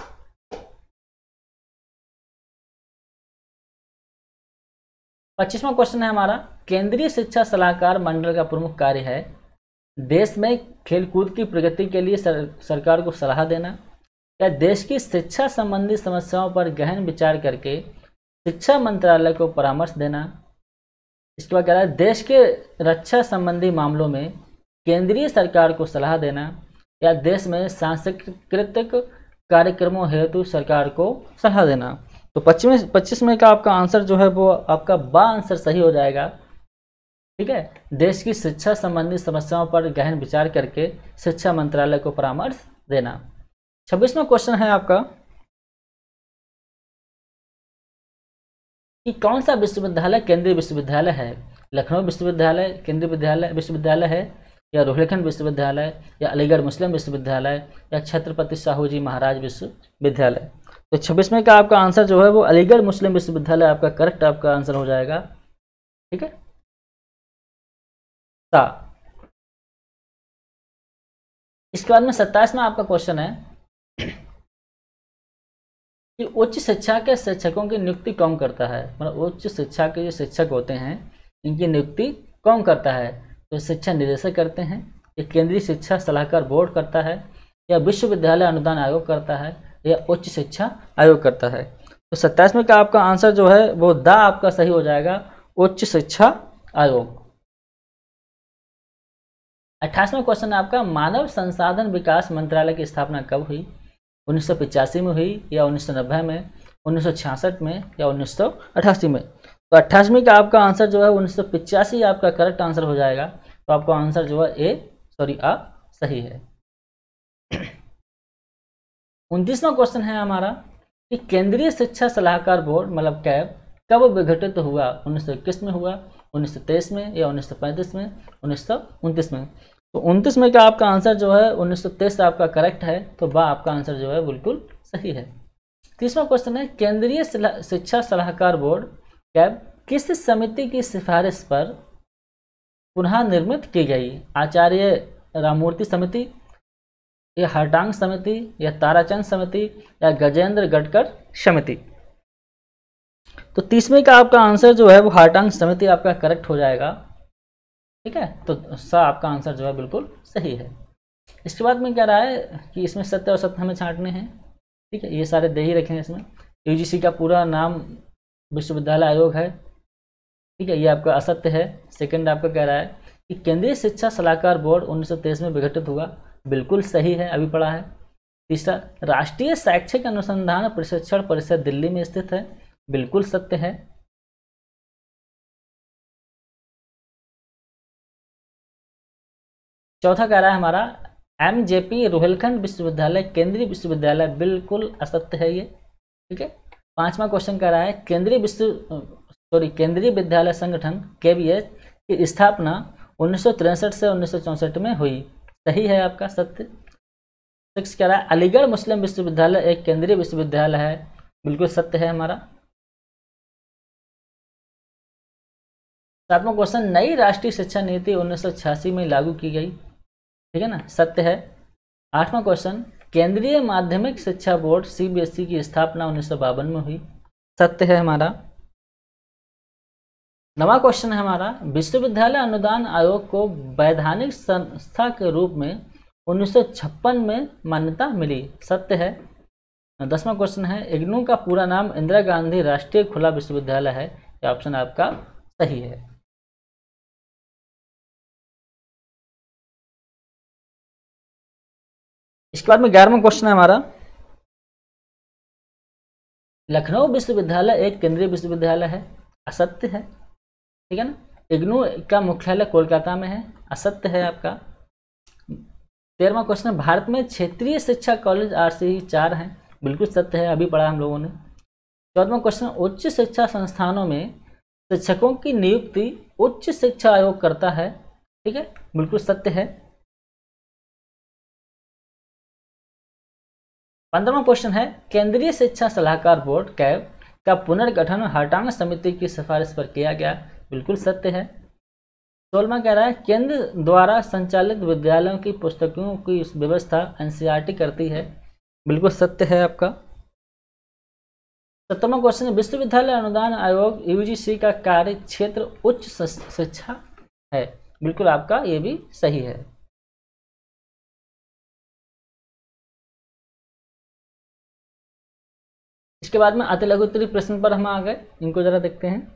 पच्चीसवां क्वेश्चन है हमारा केंद्रीय शिक्षा सलाहकार मंडल का प्रमुख कार्य है देश में खेलकूद की प्रगति के लिए सर, सरकार को सलाह देना या देश की शिक्षा संबंधी समस्याओं पर गहन विचार करके शिक्षा मंत्रालय को परामर्श देना। इसके बाद कह रहा है देश के रक्षा संबंधी मामलों में केंद्रीय सरकार को सलाह देना या देश में सांस्कृतिक कार्यक्रमों हेतु सरकार को सलाह देना। तो पच्चीस पच्चीस में का आपका आंसर जो है वो आपका बा आंसर सही हो जाएगा। ठीक है, देश की शिक्षा संबंधी समस्याओं पर गहन विचार करके शिक्षा मंत्रालय को परामर्श देना। छब्बीसवां क्वेश्चन है आपका कि कौन सा विश्वविद्यालय केंद्रीय विश्वविद्यालय है। लखनऊ विश्वविद्यालय केंद्रीय विद्यालय विश्वविद्यालय है या रोहिलखंड विश्वविद्यालय या अलीगढ़ मुस्लिम विश्वविद्यालय या छत्रपति साहू जी महाराज विश्वविद्यालय। तो छब्बीसवें का आपका आंसर जो है वो अलीगढ़ मुस्लिम विश्वविद्यालय आपका करेक्ट आपका आंसर हो जाएगा। ठीक है, सा। इसके बाद में सत्ताईसवां आपका क्वेश्चन है कि उच्च शिक्षा के शिक्षकों की नियुक्ति कौन करता है। मतलब उच्च शिक्षा के जो शिक्षक होते हैं इनकी नियुक्ति कौन करता है। तो शिक्षा निदेशक करते हैं, या केंद्रीय शिक्षा सलाहकार बोर्ड करता है, या विश्वविद्यालय अनुदान आयोग करता है, या उच्च शिक्षा आयोग करता है। तो सत्ताईसवें का आपका आंसर जो है वो दा आपका सही हो जाएगा, उच्च शिक्षा आयोग। अट्ठाईसवां क्वेश्चन आपका मानव संसाधन विकास मंत्रालय की स्थापना कब हुई। उन्नीस सौ पिचासी में हुई या उन्नीस सौ नब्बे में, उन्नीस सौ छियासठ में या उन्नीस सौ अठासी में। तो अट्ठाईसवीं का आपका आंसर जो है उन्नीस सौ पिचासी आपका करेक्ट आंसर हो जाएगा। तो आपका आंसर जो है ए सॉरी आ सही है। उनतीसवां क्वेश्चन है हमारा कि केंद्रीय शिक्षा सलाहकार बोर्ड मतलब कैब कब विघटित हुआ? उन्नीस सौ इक्कीस में हुआ, उन्नीस सौ तेईस में, या उन्नीस सौ पैंतीस में, उन्नीस सौ उनतीस में? तो उनतीस में का आपका आंसर जो है उन्नीस सौ तेईस आपका करेक्ट है, तो बा आपका आंसर जो है बिल्कुल सही है। तीसरा क्वेश्चन है केंद्रीय शिक्षा सलाहकार बोर्ड कैब किस समिति की सिफारिश पर पुनः निर्मित की गई? आचार्य राममूर्ति समिति, या हरटांग समिति, या ताराचंद समिति, या गजेंद्र गडकर समिति? तो तीसवें का आपका आंसर जो है वो हरटांग समिति आपका करेक्ट हो जाएगा। ठीक है, तो सा आपका आंसर जो है बिल्कुल सही है। इसके बाद में क्या रहा है कि इसमें सत्य और सत्य हमें छांटने हैं। ठीक है, ये सारे दे ही रखे हैं इसमें। यूजीसी का पूरा नाम विश्वविद्यालय आयोग है। ठीक है, ये आपका असत्य है। सेकंड आपका कह रहा है कि केंद्रीय शिक्षा सलाहकार बोर्ड उन्नीस सौ तेईस में विघटित हुआ, बिल्कुल सही है, अभी पढ़ा है। तीसरा, राष्ट्रीय शैक्षिक अनुसंधान प्रशिक्षण परिषद दिल्ली में स्थित है, बिल्कुल सत्य है। चौथा कह रहा है हमारा एमजेपी रोहिलखंड विश्वविद्यालय केंद्रीय विश्वविद्यालय, बिल्कुल असत्य है ये। ठीक है। पांचवा क्वेश्चन कह रहा है केंद्रीय विश्व सॉरी केंद्रीय विद्यालय संगठन केवीएस की स्थापना उन्नीस सौ तिरसठ से उन्नीस सौ चौंसठ में हुई, सही है आपका, सत्य। सिक्स कह रहा है अलीगढ़ मुस्लिम विश्वविद्यालय एक केंद्रीय विश्वविद्यालय है, बिल्कुल सत्य है हमारा। सातवां क्वेश्चन नई राष्ट्रीय शिक्षा नीति उन्नीस सौ छियासी में लागू की गई, ठीक है ना, सत्य है। आठवां क्वेश्चन केंद्रीय माध्यमिक शिक्षा बोर्ड सीबीएसई की स्थापना उन्नीस सौ बावन में हुई, सत्य है हमारा। नवा क्वेश्चन है हमारा विश्वविद्यालय अनुदान आयोग को वैधानिक संस्था के रूप में उन्नीस सौ छप्पन में मान्यता मिली, सत्य है। दसवां क्वेश्चन है इग्नू का पूरा नाम इंदिरा गांधी राष्ट्रीय खुला विश्वविद्यालय है, यह ऑप्शन आपका सही है। इसके बाद में ग्यारहवां क्वेश्चन है हमारा लखनऊ विश्वविद्यालय एक केंद्रीय विश्वविद्यालय है, असत्य है, ठीक है ना। इग्नू का मुख्यालय कोलकाता में है, असत्य है आपका। तेरहवां क्वेश्चन भारत में क्षेत्रीय शिक्षा कॉलेज आरसीई चार हैं, बिल्कुल सत्य है, अभी पढ़ा हम लोगों ने। चौदहवां क्वेश्चन उच्च शिक्षा संस्थानों में शिक्षकों की नियुक्ति उच्च शिक्षा आयोग करता है, ठीक है, बिल्कुल सत्य है। पंद्रहवां क्वेश्चन है केंद्रीय शिक्षा सलाहकार बोर्ड कैब का पुनर्गठन हरटांग समिति की सिफारिश पर किया गया, बिल्कुल सत्य है। सोलहवां कह रहा है केंद्र द्वारा संचालित विद्यालयों की पुस्तकों की व्यवस्था एनसीईआरटी करती है, बिल्कुल सत्य है आपका। सत्रहवां क्वेश्चन विश्वविद्यालय अनुदान आयोग यूजीसी का कार्य क्षेत्र उच्च शिक्षा है, बिल्कुल आपका ये भी सही है। इसके बाद में अति लघु उत्तरीय प्रश्न पर हम आ गए, इनको जरा देखते हैं।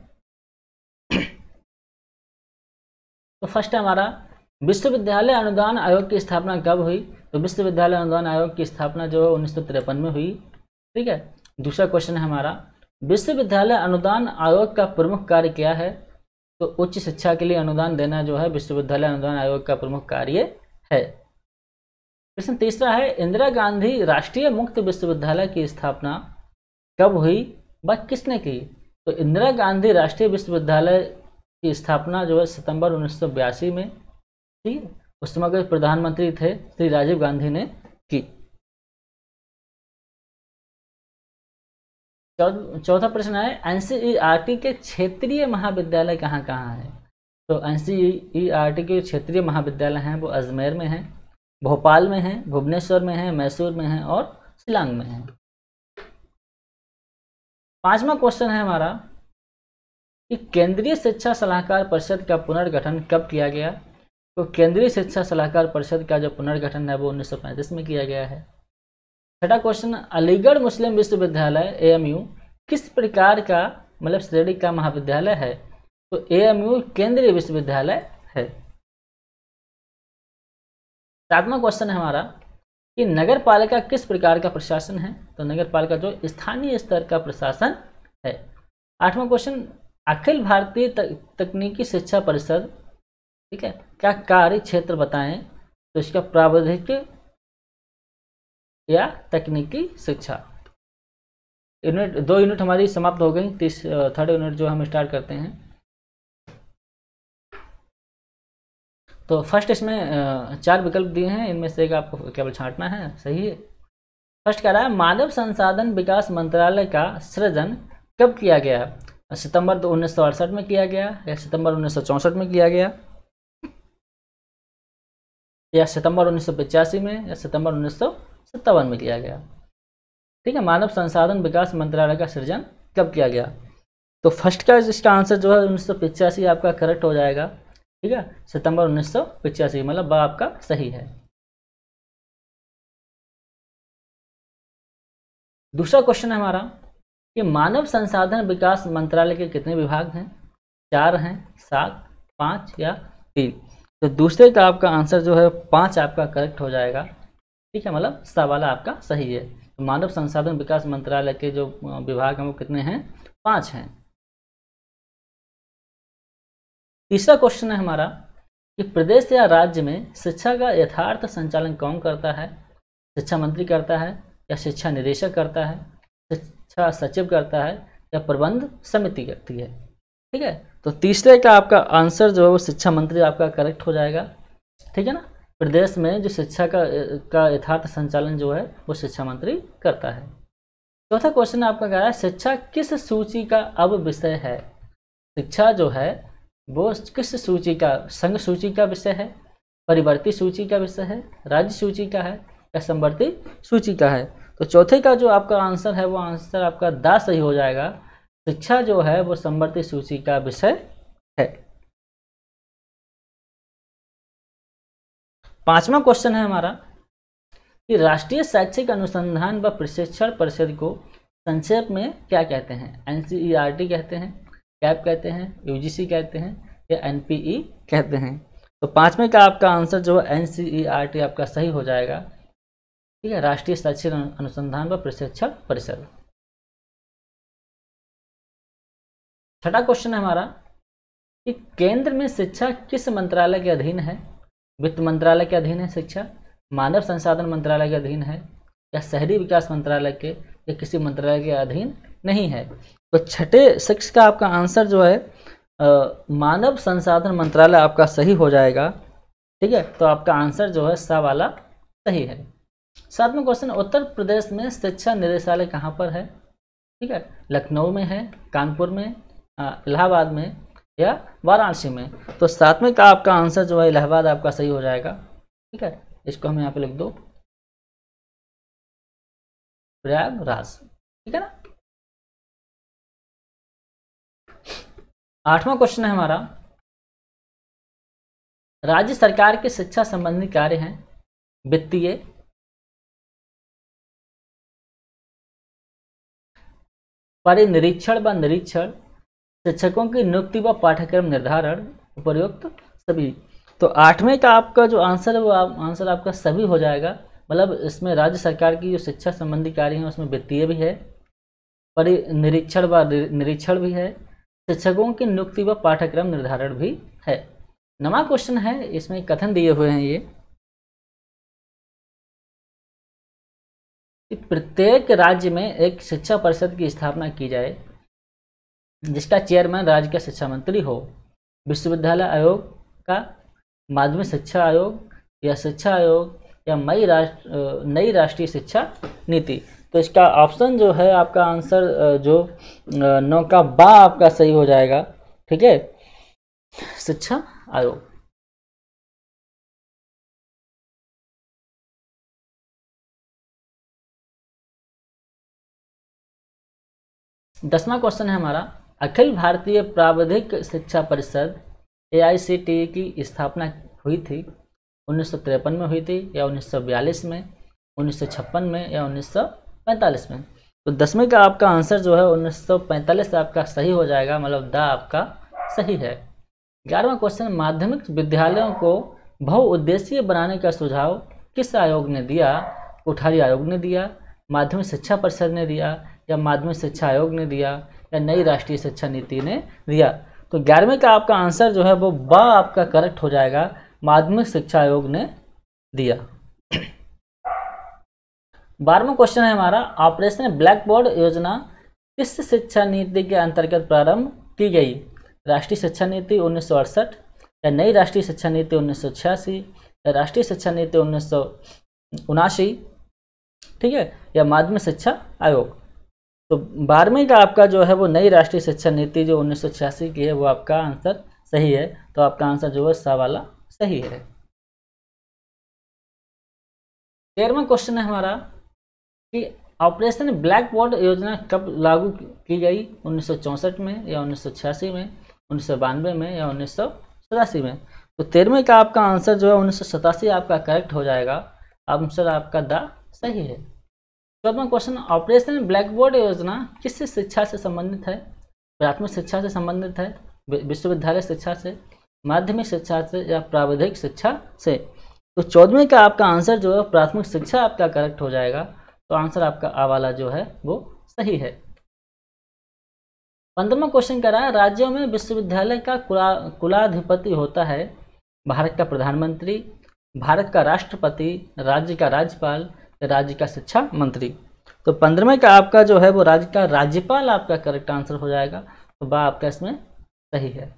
तो फर्स्ट है हमारा विश्वविद्यालय अनुदान आयोग की स्थापना कब हुई? तो विश्वविद्यालय अनुदान आयोग की स्थापना जो है उन्नीस सौ तिरपन में हुई, ठीक है। दूसरा क्वेश्चन है हमारा विश्वविद्यालय अनुदान आयोग का प्रमुख कार्य क्या है? तो उच्च शिक्षा के लिए अनुदान देना जो है विश्वविद्यालय अनुदान आयोग का प्रमुख कार्य है। प्रश्न तीसरा है इंदिरा गांधी राष्ट्रीय मुक्त विश्वविद्यालय की स्थापना कब हुई व किसने की? तो इंदिरा गांधी राष्ट्रीय विश्वविद्यालय की स्थापना जो है सितंबर उन्नीस सौ बयासी में, ठीक है, उस समय के प्रधानमंत्री थे श्री राजीव गांधी ने की। चौथा प्रश्न है एनसीईआरटी के क्षेत्रीय महाविद्यालय कहाँ कहाँ है? तो एनसीईआरटी के क्षेत्रीय महाविद्यालय हैं वो अजमेर में हैं, भोपाल में हैं, भुवनेश्वर में हैं, मैसूर में हैं और शिलांग में हैं। पांचवा क्वेश्चन है हमारा कि केंद्रीय शिक्षा सलाहकार परिषद का पुनर्गठन कब किया गया? तो केंद्रीय शिक्षा सलाहकार परिषद का जो पुनर्गठन है वो उन्नीस सौ पैंतीस में किया गया है। छठा क्वेश्चन अलीगढ़ मुस्लिम विश्वविद्यालय एएमयू किस प्रकार का मतलब श्रेणी का महाविद्यालय है? तो एएमयू केंद्रीय विश्वविद्यालय है। सातवां क्वेश्चन है हमारा कि नगर पालिका किस प्रकार का प्रशासन है? तो नगर पालिका जो स्थानीय स्तर का प्रशासन है। आठवां क्वेश्चन अखिल भारतीय तकनीकी शिक्षा परिषद, ठीक है, क्या कार्य क्षेत्र बताएं? तो इसका प्राविधिक या तकनीकी शिक्षा। यूनिट दो यूनिट हमारी समाप्त हो गई, तीस थर्ड यूनिट जो हम स्टार्ट करते हैं। तो फर्स्ट इसमें चार विकल्प दिए हैं, इनमें से एक आपको केवल छांटना है, सही है। फर्स्ट कह रहा है मानव संसाधन विकास मंत्रालय का सृजन कब किया गया? सितंबर उन्नीस सौ अड़सठ में किया गया, या सितंबर उन्नीस सौ चौंसठ में किया गया, या सितंबर उन्नीस सौ पचासी में, या सितंबर उन्नीस सौ सत्तावन में किया गया। ठीक है, मानव संसाधन विकास मंत्रालय का सृजन कब किया गया? तो फर्स्ट का इसका आंसर जो है उन्नीस सौ पचासी आपका करेक्ट हो जाएगा। ठीक है, सितंबर उन्नीस सौ पचासी मतलब बा आपका सही है। दूसरा क्वेश्चन है हमारा कि मानव संसाधन विकास मंत्रालय के कितने विभाग हैं? चार हैं, सात, पाँच या तीन? तो दूसरे का आपका आंसर जो है पाँच आपका करेक्ट हो जाएगा। ठीक है, मतलब सा वाला आपका सही है। तो मानव संसाधन विकास मंत्रालय के जो विभाग हैं वो कितने हैं? पाँच हैं। तीसरा क्वेश्चन है हमारा कि प्रदेश या राज्य में शिक्षा का यथार्थ संचालन कौन करता है? शिक्षा मंत्री करता है, या शिक्षा निदेशक करता है, शिक्षा सचिव करता है, या प्रबंध समिति करती है? ठीक है, तो तीसरे का आपका आंसर जो है वो शिक्षा मंत्री आपका करेक्ट हो जाएगा। ठीक है ना, प्रदेश में जो शिक्षा का का यथार्थ संचालन जो है वो शिक्षा मंत्री करता है। चौथा क्वेश्चन आपका कह रहा है शिक्षा किस सूची का अब विषय है? शिक्षा जो है वो किस सूची का, संघ सूची का विषय है, परिवर्ती सूची का विषय है, राज्य सूची का है, या समवर्ती सूची का है? तो चौथे का जो आपका आंसर है वो आंसर आपका दा सही हो जाएगा। शिक्षा जो है वो समवर्ती सूची का विषय है। पांचवा क्वेश्चन है हमारा कि राष्ट्रीय शैक्षिक अनुसंधान व प्रशिक्षण परिषद को संक्षेप में क्या कहते हैं? एनसीईआरटी कहते हैं, कैप कहते हैं, यूजीसी कहते हैं, या एनपीई कहते हैं? तो पांचवें का आपका आंसर जो है एनसीईआरटी आपका सही हो जाएगा। ठीक है, राष्ट्रीय शैक्षिक अनुसंधान व प्रशिक्षण परिषद। छठा क्वेश्चन है हमारा कि केंद्र में शिक्षा किस मंत्रालय के अधीन है? वित्त मंत्रालय के अधीन है शिक्षा, मानव संसाधन मंत्रालय के अधीन है, या शहरी विकास मंत्रालय के, या किसी मंत्रालय के अधीन नहीं है? तो छठे सिक्स का आपका आंसर जो है आ, मानव संसाधन मंत्रालय आपका सही हो जाएगा। ठीक है, तो आपका आंसर जो है सा वाला सही है। सातवां क्वेश्चन उत्तर प्रदेश में शिक्षा निदेशालय कहाँ पर है? ठीक है, लखनऊ में है, कानपुर में, इलाहाबाद में, या वाराणसी में? तो सातवें का आपका आंसर जो है इलाहाबाद आपका सही हो जाएगा। ठीक है, इसको हम यहाँ पे लिख दो प्रयागराज। ठीक है ना। आठवां क्वेश्चन है हमारा राज्य सरकार के शिक्षा संबंधी कार्य हैं वित्तीय, परिनिरीक्षण व निरीक्षण, शिक्षकों की नियुक्ति व पाठ्यक्रम निर्धारण, उपयुक्त सभी। तो आठवें का आपका जो आंसर है वो आप, आंसर आपका सभी हो जाएगा। मतलब इसमें राज्य सरकार की जो शिक्षा संबंधी कार्य हैं उसमें वित्तीय भी है, परिनिरीक्षण व निरीक्षण भी है, शिक्षकों की नियुक्ति व पाठ्यक्रम निर्धारण भी है। नवा क्वेश्चन है, इसमें कथन दिए हुए हैं ये कि प्रत्येक राज्य में एक शिक्षा परिषद की स्थापना की जाए जिसका चेयरमैन राज्य का शिक्षा मंत्री हो। विश्वविद्यालय आयोग का, माध्यमिक शिक्षा आयोग, या शिक्षा आयोग, या नई राष्ट्र नई राष्ट्रीय शिक्षा नीति। तो इसका ऑप्शन जो है आपका आंसर जो नौ का बा आपका सही हो जाएगा। ठीक है, शिक्षा आयोग। दसवां क्वेश्चन है हमारा अखिल भारतीय प्राविधिक शिक्षा परिषद ए आई सी टी ई की स्थापना हुई थी उन्नीस सौ तिरपन में हुई थी, या उन्नीस सौ बयालीस में, उन्नीस सौ छप्पन में, या उन्नीस सौ पैंतालीस में? तो दसवें का आपका आंसर जो है उन्नीस सौ पैंतालीस आपका सही हो जाएगा, मतलब दा आपका सही है। ग्यारहवां क्वेश्चन माध्यमिक विद्यालयों को बहुउद्देशीय बनाने का सुझाव किस आयोग ने दिया? कोठारी आयोग ने दिया, माध्यमिक शिक्षा परिषद ने दिया, या माध्यमिक शिक्षा आयोग ने दिया, या नई राष्ट्रीय शिक्षा नीति ने दिया? तो ग्यारहवें का आपका आंसर जो है वो बा आपका करेक्ट हो जाएगा, माध्यमिक शिक्षा आयोग ने दिया। बारहवां क्वेश्चन है हमारा, ऑपरेशन ब्लैक बोर्ड योजना किस शिक्षा नीति के अंतर्गत प्रारंभ की गई? राष्ट्रीय शिक्षा नीति उन्नीस सौ अड़सठ, या नई राष्ट्रीय शिक्षा नीति उन्नीस सौ छियासी, या राष्ट्रीय शिक्षा नीति उन्नीस सौ उनासी, ठीक है, या माध्यमिक शिक्षा आयोग। तो बारहवीं का आपका जो है वो नई राष्ट्रीय शिक्षा नीति जो उन्नीस सौ छियासी की है वो आपका आंसर सही है। तो आपका आंसर जो है सा वाला सही है। तेरहवां क्वेश्चन है हमारा कि ऑपरेशन ब्लैक बोर्ड योजना कब लागू की गई? उन्नीस सौ चौंसठ में, या उन्नीस सौ छियासी में, उन्नीस सौ बानवे में, या उन्नीस सौ सतासी में? तो तेरहवें का आपका आंसर जो है उन्नीस सौ सतासी आपका करेक्ट हो जाएगा। आंसर आपका द सही है। चौदहवां क्वेश्चन, ऑपरेशन ब्लैक बोर्ड योजना किस शिक्षा से संबंधित है? प्राथमिक शिक्षा से संबंधित है, विश्वविद्यालय शिक्षा से, माध्यमिक शिक्षा से, या प्राविधिक शिक्षा से? तो चौदहवें का आपका आंसर जो है प्राथमिक शिक्षा आपका करेक्ट हो जाएगा। तो आंसर आपका आ वाला जो है वो सही है। पंद्रहवां क्वेश्चन कह रहा है, राज्यों में विश्वविद्यालय का कुला कुलाधिपति होता है भारत का प्रधानमंत्री, भारत का राष्ट्रपति, राज्य का राज्यपाल, राज्य का शिक्षा मंत्री? तो पंद्रहवें का आपका जो है वो राज्य का राज्यपाल आपका करेक्ट आंसर हो जाएगा। तो बा आपका इसमें सही है।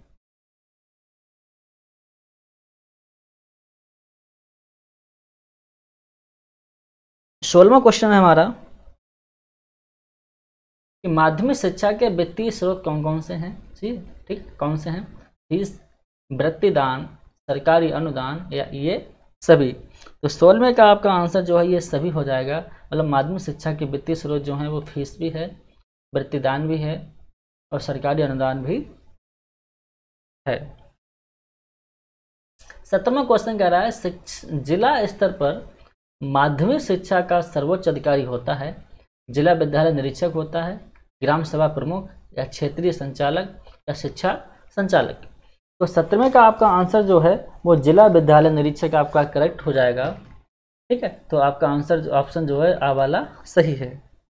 सोलहवां क्वेश्चन है हमारा कि माध्यमिक शिक्षा के वित्तीय स्रोत कौन कौन से हैं? जी ठीक, कौन से हैं? फीस, वृत्तिदान, सरकारी अनुदान, या ये सभी? तो सोलहवें का आपका आंसर जो है ये सभी हो जाएगा। मतलब माध्यमिक शिक्षा के वित्तीय स्रोत जो हैं वो फीस भी है, वृत्तिदान भी है, और सरकारी अनुदान भी है। सत्रहवां क्वेश्चन कह रहा है, जिला स्तर पर माध्यमिक शिक्षा का सर्वोच्च अधिकारी होता है? जिला विद्यालय निरीक्षक होता है, ग्राम सभा प्रमुख, या क्षेत्रीय संचालक, या शिक्षा संचालक? तो सत्रहवें का आपका आंसर जो है वो जिला विद्यालय निरीक्षक आपका करेक्ट हो जाएगा। ठीक है, तो आपका आंसर ऑप्शन जो है आ वाला सही है।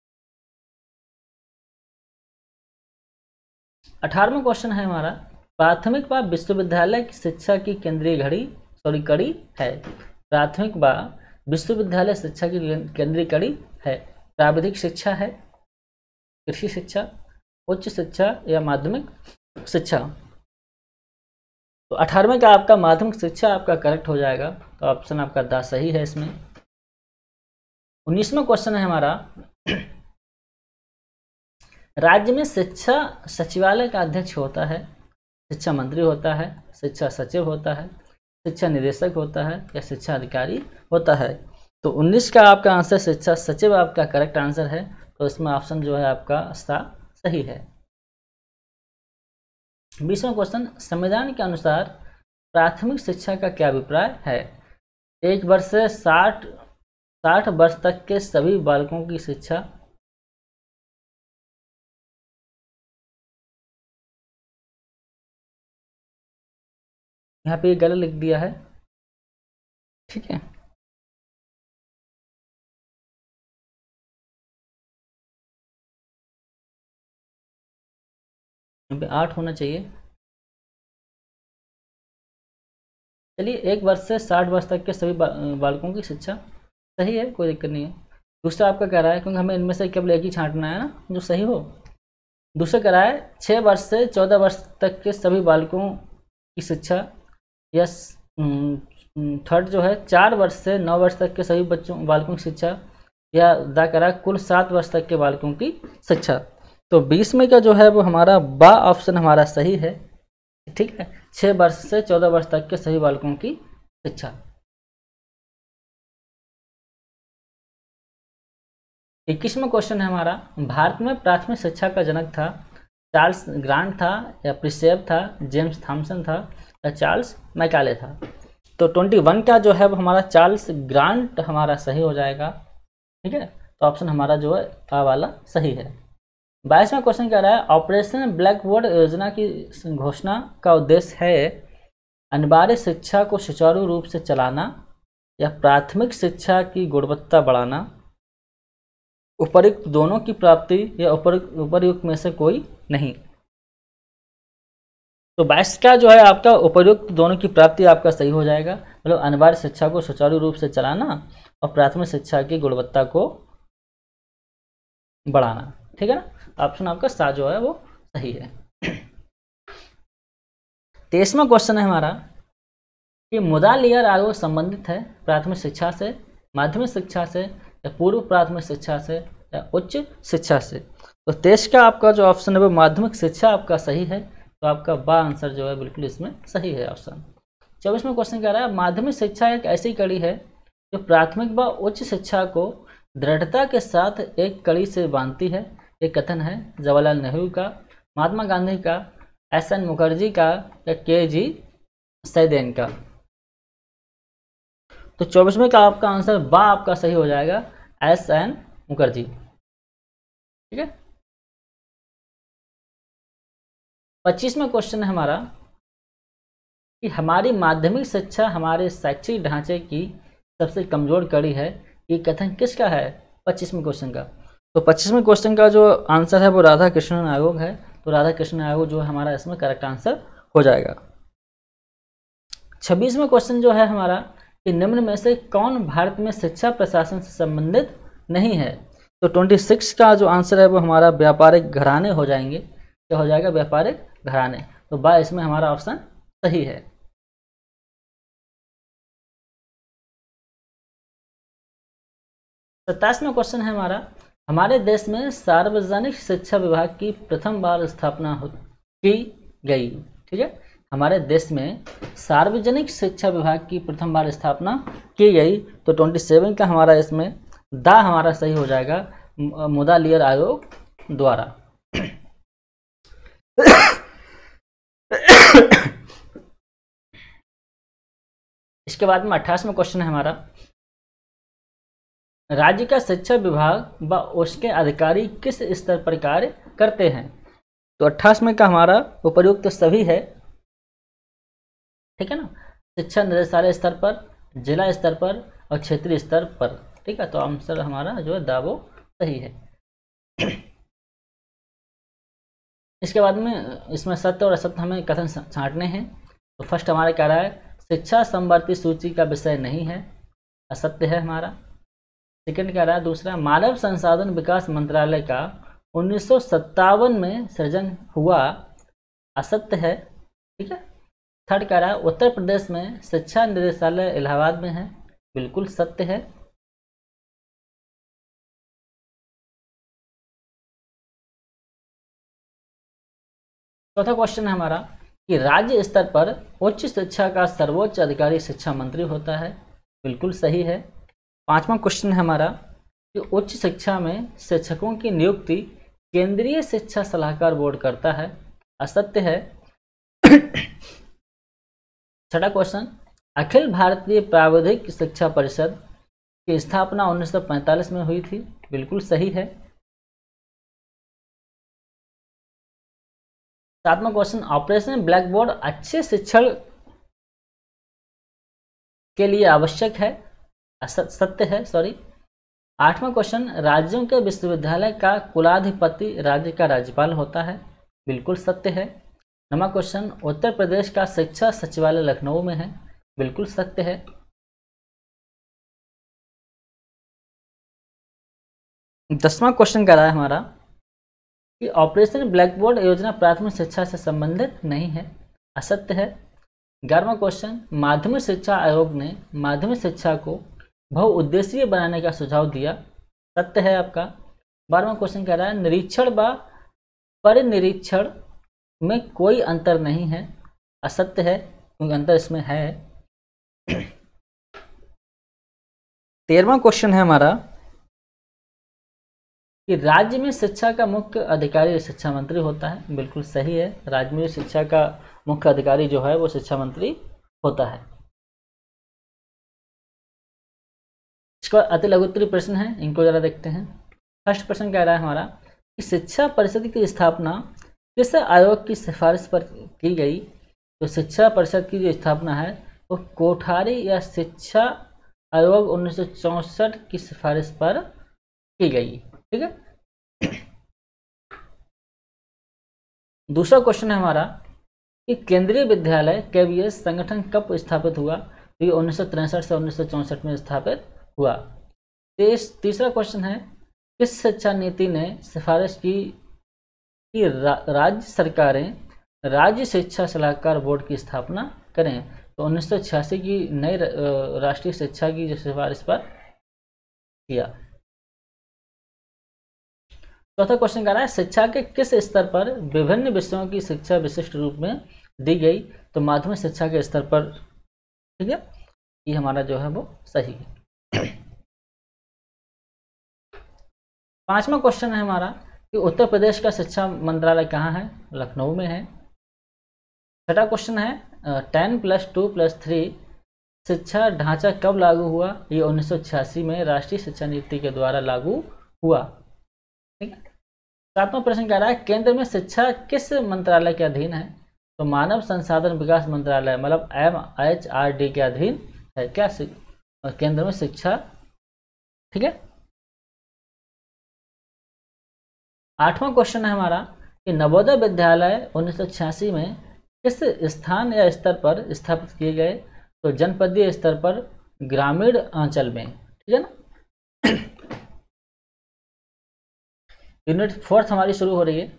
अठारहवां क्वेश्चन है हमारा, प्राथमिक व विश्वविद्यालय की शिक्षा की केंद्रीय घड़ी सॉरी कड़ी है? प्राथमिक व विश्वविद्यालय शिक्षा की केंद्रीय कड़ी है? प्राविधिक शिक्षा है, कृषि शिक्षा, उच्च शिक्षा, या माध्यमिक शिक्षा? तो अठारहवें का आपका माध्यमिक शिक्षा आपका करेक्ट हो जाएगा। तो ऑप्शन आपका दा सही है इसमें। उन्नीसवां क्वेश्चन है हमारा, राज्य में शिक्षा सचिवालय का अध्यक्ष होता है, शिक्षा मंत्री होता है, शिक्षा सचिव होता है, शिक्षा निदेशक होता है, या शिक्षा अधिकारी होता है? तो उन्नीस का आपका आंसर शिक्षा सचिव आपका करेक्ट आंसर है। तो इसमें ऑप्शन जो है आपका सा सही है। बीसवां क्वेश्चन, संविधान के अनुसार प्राथमिक शिक्षा का क्या अभिप्राय है? एक वर्ष से साठ साठ वर्ष तक के सभी बालकों की शिक्षा, यहाँ पे गलत लिख दिया है, ठीक है, यहाँ पे आठ होना चाहिए। चलिए, एक वर्ष से साठ वर्ष तक के सभी बा, बालकों की शिक्षा सही है, कोई दिक्कत नहीं है। दूसरा आपका कह रहा है, क्योंकि हमें इनमें से केवल एक ही छांटना है ना जो सही हो। दूसरा कह रहा है, छः वर्ष से चौदह वर्ष तक के सभी बालकों की शिक्षा, या थर्ड जो है चार वर्ष से नौ वर्ष तक के सभी बच्चों बालकों की शिक्षा, या दा कह रहा है कुल सात वर्ष तक के बालकों की शिक्षा। तो बीस में का जो है वो हमारा बा ऑप्शन हमारा सही है। ठीक है, छः वर्ष से चौदह वर्ष तक के सभी बालकों की शिक्षा। इक्कीसवां क्वेश्चन है हमारा, भारत में प्राथमिक शिक्षा का जनक था? चार्ल्स ग्रांट था, या प्रिसेप था, जेम्स थॉमसन था, या चार्ल्स मैकाले था? तो इक्कीस का जो है वो हमारा चार्ल्स ग्रांट हमारा सही हो जाएगा। ठीक है, तो ऑप्शन हमारा जो है आ वाला सही है। बाईसवां क्वेश्चन कह रहा है, ऑपरेशन ब्लैक बोर्ड योजना की घोषणा का उद्देश्य है अनिवार्य शिक्षा को सुचारू रूप से चलाना, या प्राथमिक शिक्षा की गुणवत्ता बढ़ाना, उपर्युक्त दोनों की प्राप्ति, या उपर्युक्त में से कोई नहीं? तो बाईस का जो है आपका उपर्युक्त दोनों की प्राप्ति आपका सही हो जाएगा। मतलब अनिवार्य शिक्षा को सुचारू रूप से चलाना और प्राथमिक शिक्षा की गुणवत्ता को बढ़ाना। ठीक है ना, ऑप्शन आपका सा जो है वो सही है। तेईसवां क्वेश्चन है हमारा कि मुदालियर आयोग संबंधित है प्राथमिक शिक्षा से, माध्यमिक शिक्षा से, या पूर्व प्राथमिक शिक्षा से, या उच्च शिक्षा से। तो तेईस का आपका जो ऑप्शन है वो माध्यमिक शिक्षा आपका सही है, तो आपका बा आंसर जो है बिल्कुल इसमें सही है ऑप्शन। चौबीसवां क्वेश्चन कह रहा है माध्यमिक शिक्षा एक ऐसी कड़ी है जो प्राथमिक व उच्च शिक्षा को दृढ़ता के साथ एक कड़ी से बांधती है। ये कथन है जवाहरलाल नेहरू का, महात्मा गांधी का, एस एन मुखर्जी का, या के जी सैदेन का। तो चौबीसवें का आपका आंसर बा आपका सही हो जाएगा, एस एन मुखर्जी। ठीक है। पच्चीसवां क्वेश्चन है हमारा कि हमारी माध्यमिक शिक्षा हमारे शैक्षिक ढांचे की सबसे कमजोर कड़ी है। ये कथन किसका है पच्चीसवें क्वेश्चन का? तो पच्चीसवें क्वेश्चन का जो आंसर है वो राधा कृष्णन आयोग है। तो राधा कृष्णन आयोग जो है हमारा इसमें करेक्ट आंसर हो जाएगा। छब्बीसवां क्वेश्चन जो है हमारा कि निम्न में से कौन भारत में शिक्षा प्रशासन से संबंधित नहीं है? तो छब्बीस का जो आंसर है वो हमारा व्यापारिक घराने हो जाएंगे। क्या हो जाएगा? व्यापारिक घराने। तो बा इसमें हमारा ऑप्शन सही है। सत्ताईसवां क्वेश्चन है हमारा हमारे देश में सार्वजनिक शिक्षा विभाग की प्रथम बार स्थापना की गई। ठीक है, हमारे देश में सार्वजनिक शिक्षा विभाग की प्रथम बार स्थापना की गई। तो सत्ताईस का हमारा इसमें दा हमारा सही हो जाएगा, मुदालियर आयोग द्वारा। इसके बाद में अट्ठाईसवां क्वेश्चन है हमारा राज्य का शिक्षा विभाग व उसके अधिकारी किस स्तर पर कार्य करते हैं? तो अट्ठाईसवें का हमारा उपयुक्त सभी है। ठीक है ना, शिक्षा निदेशालय स्तर पर, जिला स्तर पर और क्षेत्रीय स्तर पर। ठीक है, तो आंसर हमारा जो है दावो सही है। इसके बाद में इसमें सत्य और असत्य हमें कथन छांटने हैं। तो फर्स्ट हमारा कह रहा है शिक्षा समवर्ती सूची का विषय नहीं है, असत्य है हमारा। सेकंड कह रहा है दूसरा मानव संसाधन विकास मंत्रालय का उन्नीस सौ सत्तावन में सृजन हुआ, असत्य है। ठीक है। थर्ड कह रहा है उत्तर प्रदेश में शिक्षा निदेशालय इलाहाबाद में है, बिल्कुल सत्य है। चौथा क्वेश्चन है हमारा कि राज्य स्तर पर उच्च शिक्षा का सर्वोच्च अधिकारी शिक्षा मंत्री होता है, बिल्कुल सही है। पांचवा क्वेश्चन है हमारा कि उच्च शिक्षा में शिक्षकों की नियुक्ति केंद्रीय शिक्षा सलाहकार बोर्ड करता है, असत्य है। छठा क्वेश्चन अखिल भारतीय प्राविधिक शिक्षा परिषद की स्थापना उन्नीस सौ पैंतालीस में हुई थी, बिल्कुल सही है। सातवां क्वेश्चन ऑपरेशन ब्लैक बोर्ड अच्छे शिक्षण के लिए आवश्यक है, सत्य है, सॉरी। आठवां क्वेश्चन राज्यों के विश्वविद्यालय का कुलाधिपति राज्य का राज्यपाल होता है, बिल्कुल सत्य है। नौवां क्वेश्चन उत्तर प्रदेश का शिक्षा सचिवालय लखनऊ में है, बिल्कुल सत्य है। दसवां क्वेश्चन कह रहा है हमारा कि ऑपरेशन ब्लैक बोर्ड योजना प्राथमिक शिक्षा से संबंधित नहीं है, असत्य है। ग्यारहवां क्वेश्चन माध्यमिक शिक्षा आयोग ने माध्यमिक शिक्षा को बहुउद्देशीय बनाने का सुझाव दिया, सत्य है आपका। बारहवां क्वेश्चन कह रहा है निरीक्षण व परिनिरीक्षण में कोई अंतर नहीं है, असत्य है, क्योंकि अंतर इसमें है। तेरहवां क्वेश्चन है हमारा कि राज्य में शिक्षा का मुख्य अधिकारी शिक्षा मंत्री होता है, बिल्कुल सही है। राज्य में शिक्षा का मुख्य अधिकारी जो है वो शिक्षा मंत्री होता है। इसका अति लघु उत्तरीय प्रश्न है, इनको जरा देखते हैं। फर्स्ट प्रश्न कह रहा है हमारा कि शिक्षा परिषद की स्थापना किस आयोग की सिफारिश पर की गई? तो शिक्षा परिषद की जो स्थापना है वो कोठारी या शिक्षा आयोग उन्नीस सौ चौसठ की सिफारिश पर की गई। ठीक है। दूसरा क्वेश्चन है हमारा कि केंद्रीय विद्यालय केवीएस संगठन कब स्थापित हुआ? तो ये उन्नीस सौ तिरसठ से उन्नीस सौ चौंसठ में स्थापित हुआ। तीस तीसरा क्वेश्चन है, किस शिक्षा नीति ने सिफारिश की कि रा, राज्य सरकारें राज्य शिक्षा सलाहकार बोर्ड की स्थापना करें? तो उन्नीस सौ छियासी की नई राष्ट्रीय शिक्षा की जो सिफारिश पर किया। चौथा क्वेश्चन कह रहा है, शिक्षा के किस स्तर पर विभिन्न विषयों की शिक्षा विशिष्ट रूप में दी गई? तो माध्यमिक शिक्षा के स्तर पर। ठीक है, ये हमारा जो है वो सही है। पांचवा क्वेश्चन है हमारा कि उत्तर प्रदेश का शिक्षा मंत्रालय कहाँ है? लखनऊ में है। छठा क्वेश्चन है, ten plus two plus three शिक्षा ढांचा कब लागू हुआ? ये उन्नीस सौ छियासी में राष्ट्रीय शिक्षा नीति के द्वारा लागू हुआ। ठीक है। सातवां प्रश्न कह रहा है, केंद्र में शिक्षा किस मंत्रालय के अधीन है? तो मानव संसाधन विकास मंत्रालय मतलब एम एच आर डी के अधीन है क्या केंद्र में शिक्षा? ठीक है। आठवां क्वेश्चन है हमारा कि नवोदय विद्यालय उन्नीस सौ छियासी में किस स्थान या स्तर पर स्थापित किए गए? तो जनपदीय स्तर पर, ग्रामीण अंचल में। ठीक है ना। यूनिट फोर्थ हमारी शुरू हो रही है।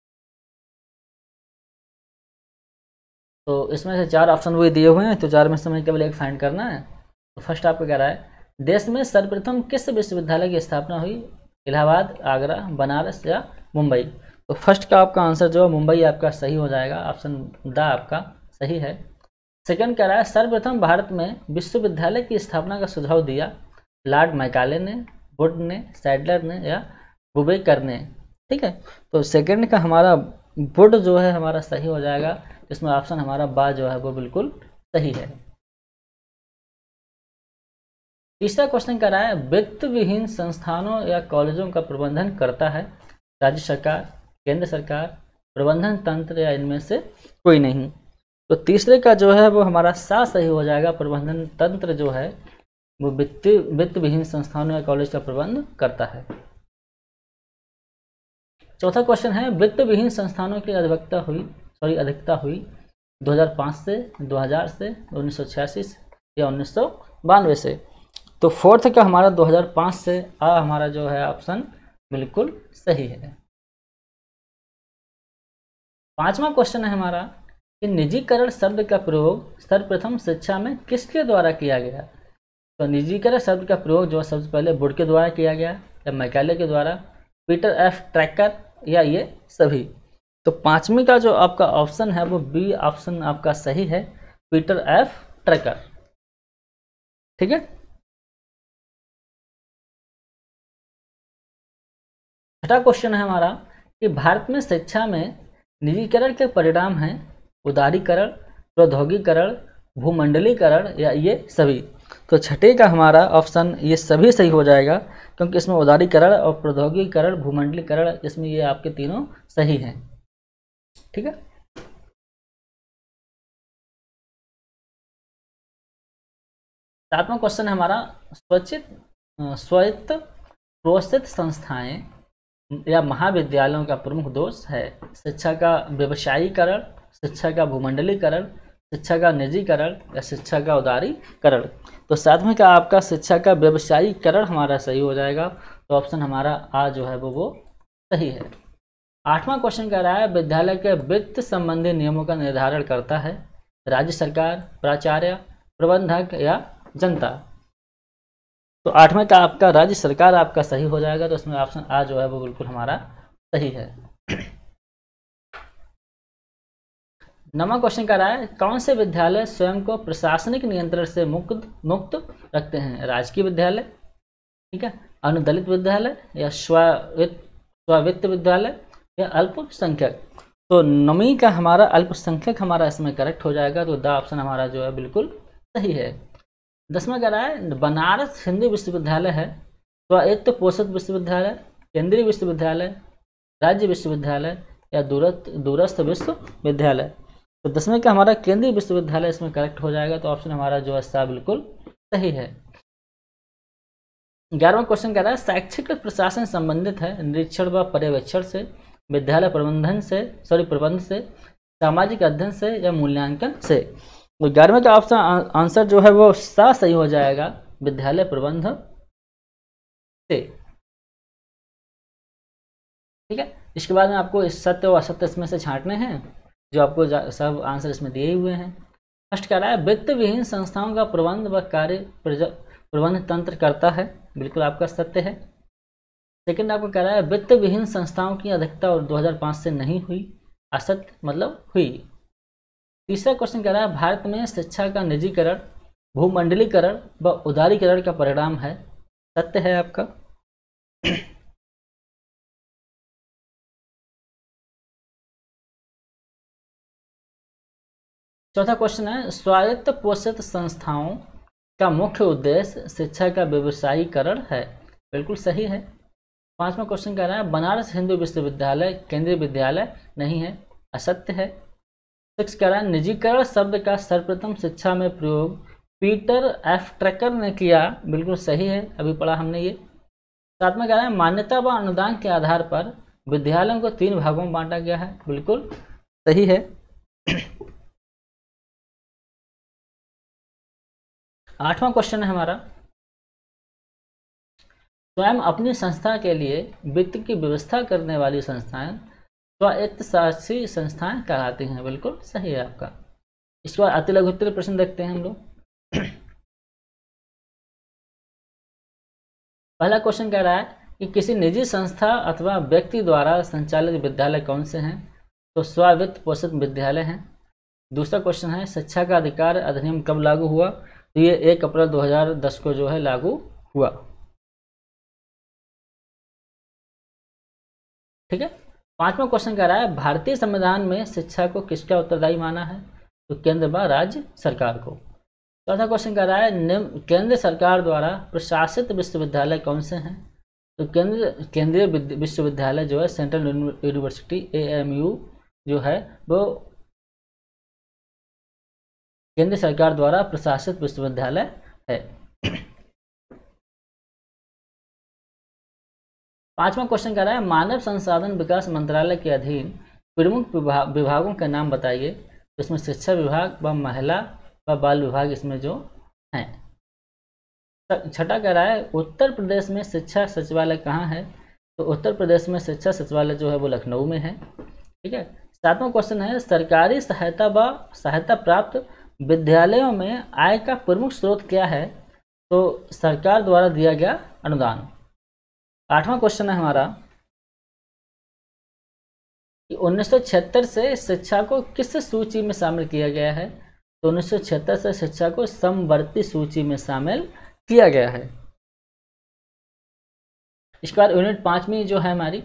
तो इसमें से चार ऑप्शन वो दिए हुए हैं, तो चार में से हमें केवल एक फाइंड करना है। तो फर्स्ट आपको कह रहा है, देश में सर्वप्रथम किस विश्वविद्यालय की स्थापना हुई? इलाहाबाद, आगरा, बनारस या मुंबई? तो फर्स्ट का आपका आंसर जो है मुंबई आपका सही हो जाएगा। ऑप्शन द आपका सही है। सेकंड कह रहा है, सर्वप्रथम भारत में विश्वविद्यालय की स्थापना का सुझाव दिया? लॉर्ड मैकाले ने, वुड ने, सैडलर ने या बुबेकर ने? ठीक है, तो सेकंड का हमारा वुड जो है हमारा सही हो जाएगा। इसमें ऑप्शन हमारा बा जो है वो बिल्कुल सही है। तीसरा क्वेश्चन कर रहा है, वित्त विहीन संस्थानों या कॉलेजों का प्रबंधन करता है राज्य सरकार, केंद्र सरकार, प्रबंधन तंत्र या इनमें से कोई नहीं? तो तीसरे का जो है वो हमारा सा सही हो जाएगा। प्रबंधन तंत्र जो है वो वित्त वित्त विहीन संस्थानों या कॉलेज का प्रबंध करता है। चौथा क्वेश्चन है, वित्त विहीन संस्थानों की अधिकता हुई सॉरी अधिकता हुई दो हज़ार पाँच से, दो हज़ार से, उन्नीस सौ छियासी या उन्नीस सौ बानवे से? तो फोर्थ का हमारा दो हज़ार पाँच से आ हमारा जो है ऑप्शन बिल्कुल सही है। पांचवा क्वेश्चन है हमारा कि निजीकरण शब्द का प्रयोग सर्वप्रथम शिक्षा में किसके द्वारा किया गया? तो निजीकरण शब्द का प्रयोग जो सबसे पहले वुड के द्वारा किया गया या मैकाले के द्वारा, पीटर एफ ट्रैकर या ये सभी? तो पांचवी का जो आपका ऑप्शन है वो बी ऑप्शन आपका सही है, पीटर एफ ट्रैकर। ठीक है। छठा क्वेश्चन है हमारा कि भारत में शिक्षा में निजीकरण के परिणाम हैं उदारीकरण, प्रौद्योगिकीकरण, भूमंडलीकरण या ये सभी? तो छठे का हमारा ऑप्शन ये सभी सही हो जाएगा, क्योंकि इसमें उदारीकरण और प्रौद्योगिकीकरण, भूमंडलीकरण, इसमें ये आपके तीनों सही हैं। ठीक है। सातवां क्वेश्चन है हमारा, स्वचित स्वायत्त प्रोत्साहित संस्थाएं या महाविद्यालयों का प्रमुख दोष है? शिक्षा का व्यवसायीकरण, शिक्षा का भूमंडलीकरण, शिक्षा का निजीकरण या शिक्षा का उदारीकरण? तो सातवें का आपका शिक्षा का व्यवसायीकरण हमारा सही हो जाएगा। तो ऑप्शन हमारा आ जो है वो वो सही है। आठवां क्वेश्चन कह रहा है, विद्यालय के वित्त संबंधी नियमों का निर्धारण करता है राज्य सरकार, प्राचार्य, प्रबंधक या जनता? तो आठवें का आपका राज्य सरकार आपका सही हो जाएगा। तो इसमें ऑप्शन आ जो है वो बिल्कुल हमारा सही है। नौवां क्वेश्चन कर रहा है, कौन से विद्यालय स्वयं को प्रशासनिक नियंत्रण से मुक्त मुक्त रखते हैं? राजकीय विद्यालय, ठीक है, अनुदलित विद्यालय या स्वावित्त स्वावित्त विद्यालय या अल्पसंख्यक? तो नौवीं का हमारा अल्पसंख्यक हमारा इसमें करेक्ट हो जाएगा। तो द ऑप्शन हमारा जो है बिल्कुल सही है। दसवां कह रहा है, बनारस हिंदू विश्वविद्यालय है स्वायत्त पोषित विश्वविद्यालय, केंद्रीय विश्वविद्यालय, राज्य विश्वविद्यालय या दूरस्थ दूरस्थ विश्वविद्यालय? तो दसवें का हमारा केंद्रीय विश्वविद्यालय इसमें करेक्ट हो जाएगा। तो ऑप्शन हमारा जो है सा बिल्कुल सही है। ग्यारहवां क्वेश्चन कह रहा है, शैक्षिक प्रशासन संबंधित है निरीक्षण व पर्यवेक्षण से, विद्यालय प्रबंधन से सॉरी प्रबंध से, सामाजिक अध्ययन से या मूल्यांकन से? तो ग्यारहवें का ऑप्शन आंसर जो है वो सा सही हो जाएगा, विद्यालय प्रबंध से। ठीक है, इसके बाद में आपको इस सत्य और असत्य इसमें से छांटने हैं, जो आपको सब आंसर इसमें दिए हुए हैं। फर्स्ट कह रहा है वित्त विहीन संस्थाओं का प्रबंध व कार्य प्रबंध तंत्र करता है, बिल्कुल आपका सत्य है। सेकंड आपको कह रहा है वित्त विहीन संस्थाओं की अधिकता और दो हज़ार पाँच से नहीं हुई, असत्य मतलब हुई। तीसरा क्वेश्चन कह रहा है भारत में शिक्षा का निजीकरण, भूमंडलीकरण व उदारीकरण का परिणाम है, सत्य है आपका। चौथा क्वेश्चन है स्वायत्त पोषित संस्थाओं का मुख्य उद्देश्य शिक्षा का व्यवसायीकरण है, बिल्कुल सही है। पांचवा क्वेश्चन कह रहा है बनारस हिंदू विश्वविद्यालय केंद्रीय विद्यालय नहीं है, असत्य है। सिक्स कह रहा है निजीकरण शब्द का सर्वप्रथम शिक्षा में प्रयोग पीटर एफ ट्रैकर ने किया, बिल्कुल सही है, अभी पढ़ा हमने ये। सातवां कह रहा है मान्यता व अनुदान के आधार पर विद्यालयों को तीन भागों में बांटा गया है, बिल्कुल सही है। आठवां क्वेश्चन है हमारा स्वयं अपनी संस्था के लिए वित्त की व्यवस्था करने वाली संस्थाएं स्वायत्त शासी संस्थाएं कहलाती हैं, बिल्कुल सही है आपका। इसके बाद अति लघुत्तर प्रश्न देखते हैं हम लोग। पहला क्वेश्चन कह रहा है कि किसी निजी संस्था अथवा व्यक्ति द्वारा संचालित विद्यालय कौन से हैं, तो स्वावित्त पोषित विद्यालय हैं। दूसरा क्वेश्चन है शिक्षा का अधिकार अधिनियम कब लागू हुआ, तो ये एक अप्रैल दो हज़ार दस को जो है लागू हुआ। ठीक है, पांचवा क्वेश्चन कह रहा है भारतीय संविधान में शिक्षा को किसका उत्तरदायी माना है, तो केंद्र व राज्य सरकार को। चौथा क्वेश्चन कह रहा है केंद्र सरकार द्वारा प्रशासित विश्वविद्यालय कौन से हैं, तो केंद्र केंद्रीय विश्वविद्यालय जो है central university A M U जो है वो केंद्र सरकार द्वारा प्रशासित विश्वविद्यालय है। पांचवा क्वेश्चन कह रहा है मानव संसाधन विकास मंत्रालय के अधीन प्रमुख विभागों के नाम बताइए, तो इसमें शिक्षा विभाग व महिला व बाल विभाग इसमें जो हैं। छठा कह रहा है उत्तर प्रदेश में शिक्षा सचिवालय कहाँ है, तो उत्तर प्रदेश में शिक्षा सचिवालय जो है वो लखनऊ में है। ठीक है, सातवां क्वेश्चन है सरकारी सहायता व सहायता प्राप्त विद्यालयों में आय का प्रमुख स्रोत क्या है, तो सरकार द्वारा दिया गया अनुदान। आठवां क्वेश्चन है हमारा कि उन्नीस सौ छिहत्तर से शिक्षा को किस सूची में शामिल किया गया है, तो उन्नीस सौ छिहत्तर से शिक्षा को समवर्ती सूची में शामिल किया गया है। इसके बाद यूनिट पांचवी जो है हमारी,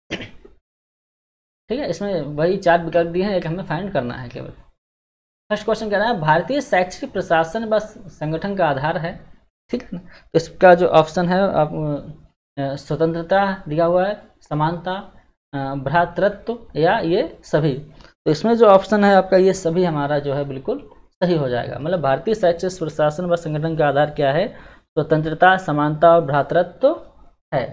ठीक है, इसमें वही चार विकल्प दिए हैं, एक हमें फाइंड करना है केवल। फर्स्ट क्वेश्चन कह रहा है भारतीय शैक्षिक प्रशासन व संगठन का आधार है, ठीक है ना, तो इसका जो ऑप्शन है आप स्वतंत्रता दिया हुआ है, समानता, भ्रातृत्व या ये सभी, तो इसमें जो ऑप्शन है आपका ये सभी हमारा जो है बिल्कुल सही हो जाएगा। मतलब भारतीय शैक्षिक प्रशासन व संगठन का आधार क्या है, स्वतंत्रता, समानता और भ्रातृत्व है।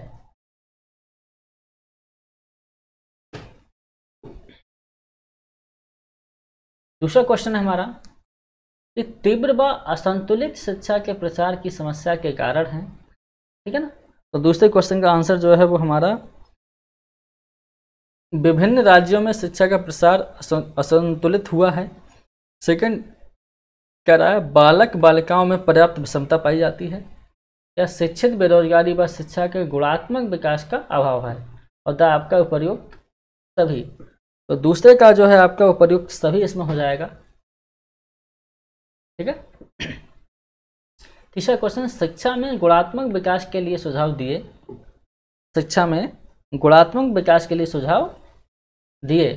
दूसरा क्वेश्चन है हमारा कि तीव्र व असंतुलित शिक्षा के प्रसार की समस्या के कारण है, ठीक है ना, तो दूसरे क्वेश्चन का आंसर जो है वो हमारा विभिन्न राज्यों में शिक्षा का प्रसार असंतुलित हुआ है। सेकंड कह रहा है बालक बालिकाओं में पर्याप्त विषमता पाई जाती है, या शिक्षित बेरोजगारी व शिक्षा के गुणात्मक विकास का अभाव है, और द आपका उपर्युक्त सभी, तो दूसरे का जो है आपका उपर्युक्त सभी इसमें हो जाएगा। ठीक है, तीसरा क्वेश्चन शिक्षा में गुणात्मक विकास के लिए सुझाव दिए, शिक्षा में गुणात्मक विकास के लिए सुझाव दिए,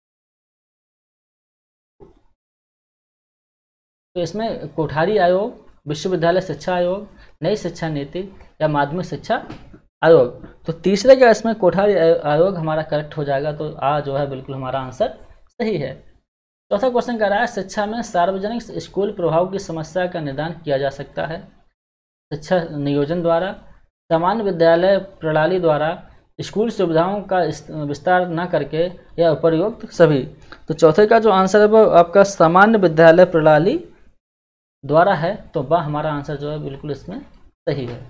तो इसमें कोठारी आयोग, विश्वविद्यालय शिक्षा आयोग, नई शिक्षा नीति या माध्यमिक शिक्षा आयोग, तो तीसरे का इसमें कोठारी आयोग हमारा करेक्ट हो जाएगा, तो आ जो है बिल्कुल हमारा आंसर सही है। चौथा क्वेश्चन कह रहा है शिक्षा में सार्वजनिक स्कूल प्रभाव की समस्या का निदान किया जा सकता है शिक्षा नियोजन द्वारा, सामान्य विद्यालय प्रणाली द्वारा स्कूल सुविधाओं का विस्तार न करके या उपर्युक्त सभी। तो चौथे का जो आंसर है वो आपका सामान्य विद्यालय प्रणाली द्वारा है, तो वह हमारा आंसर जो है बिल्कुल इसमें सही है।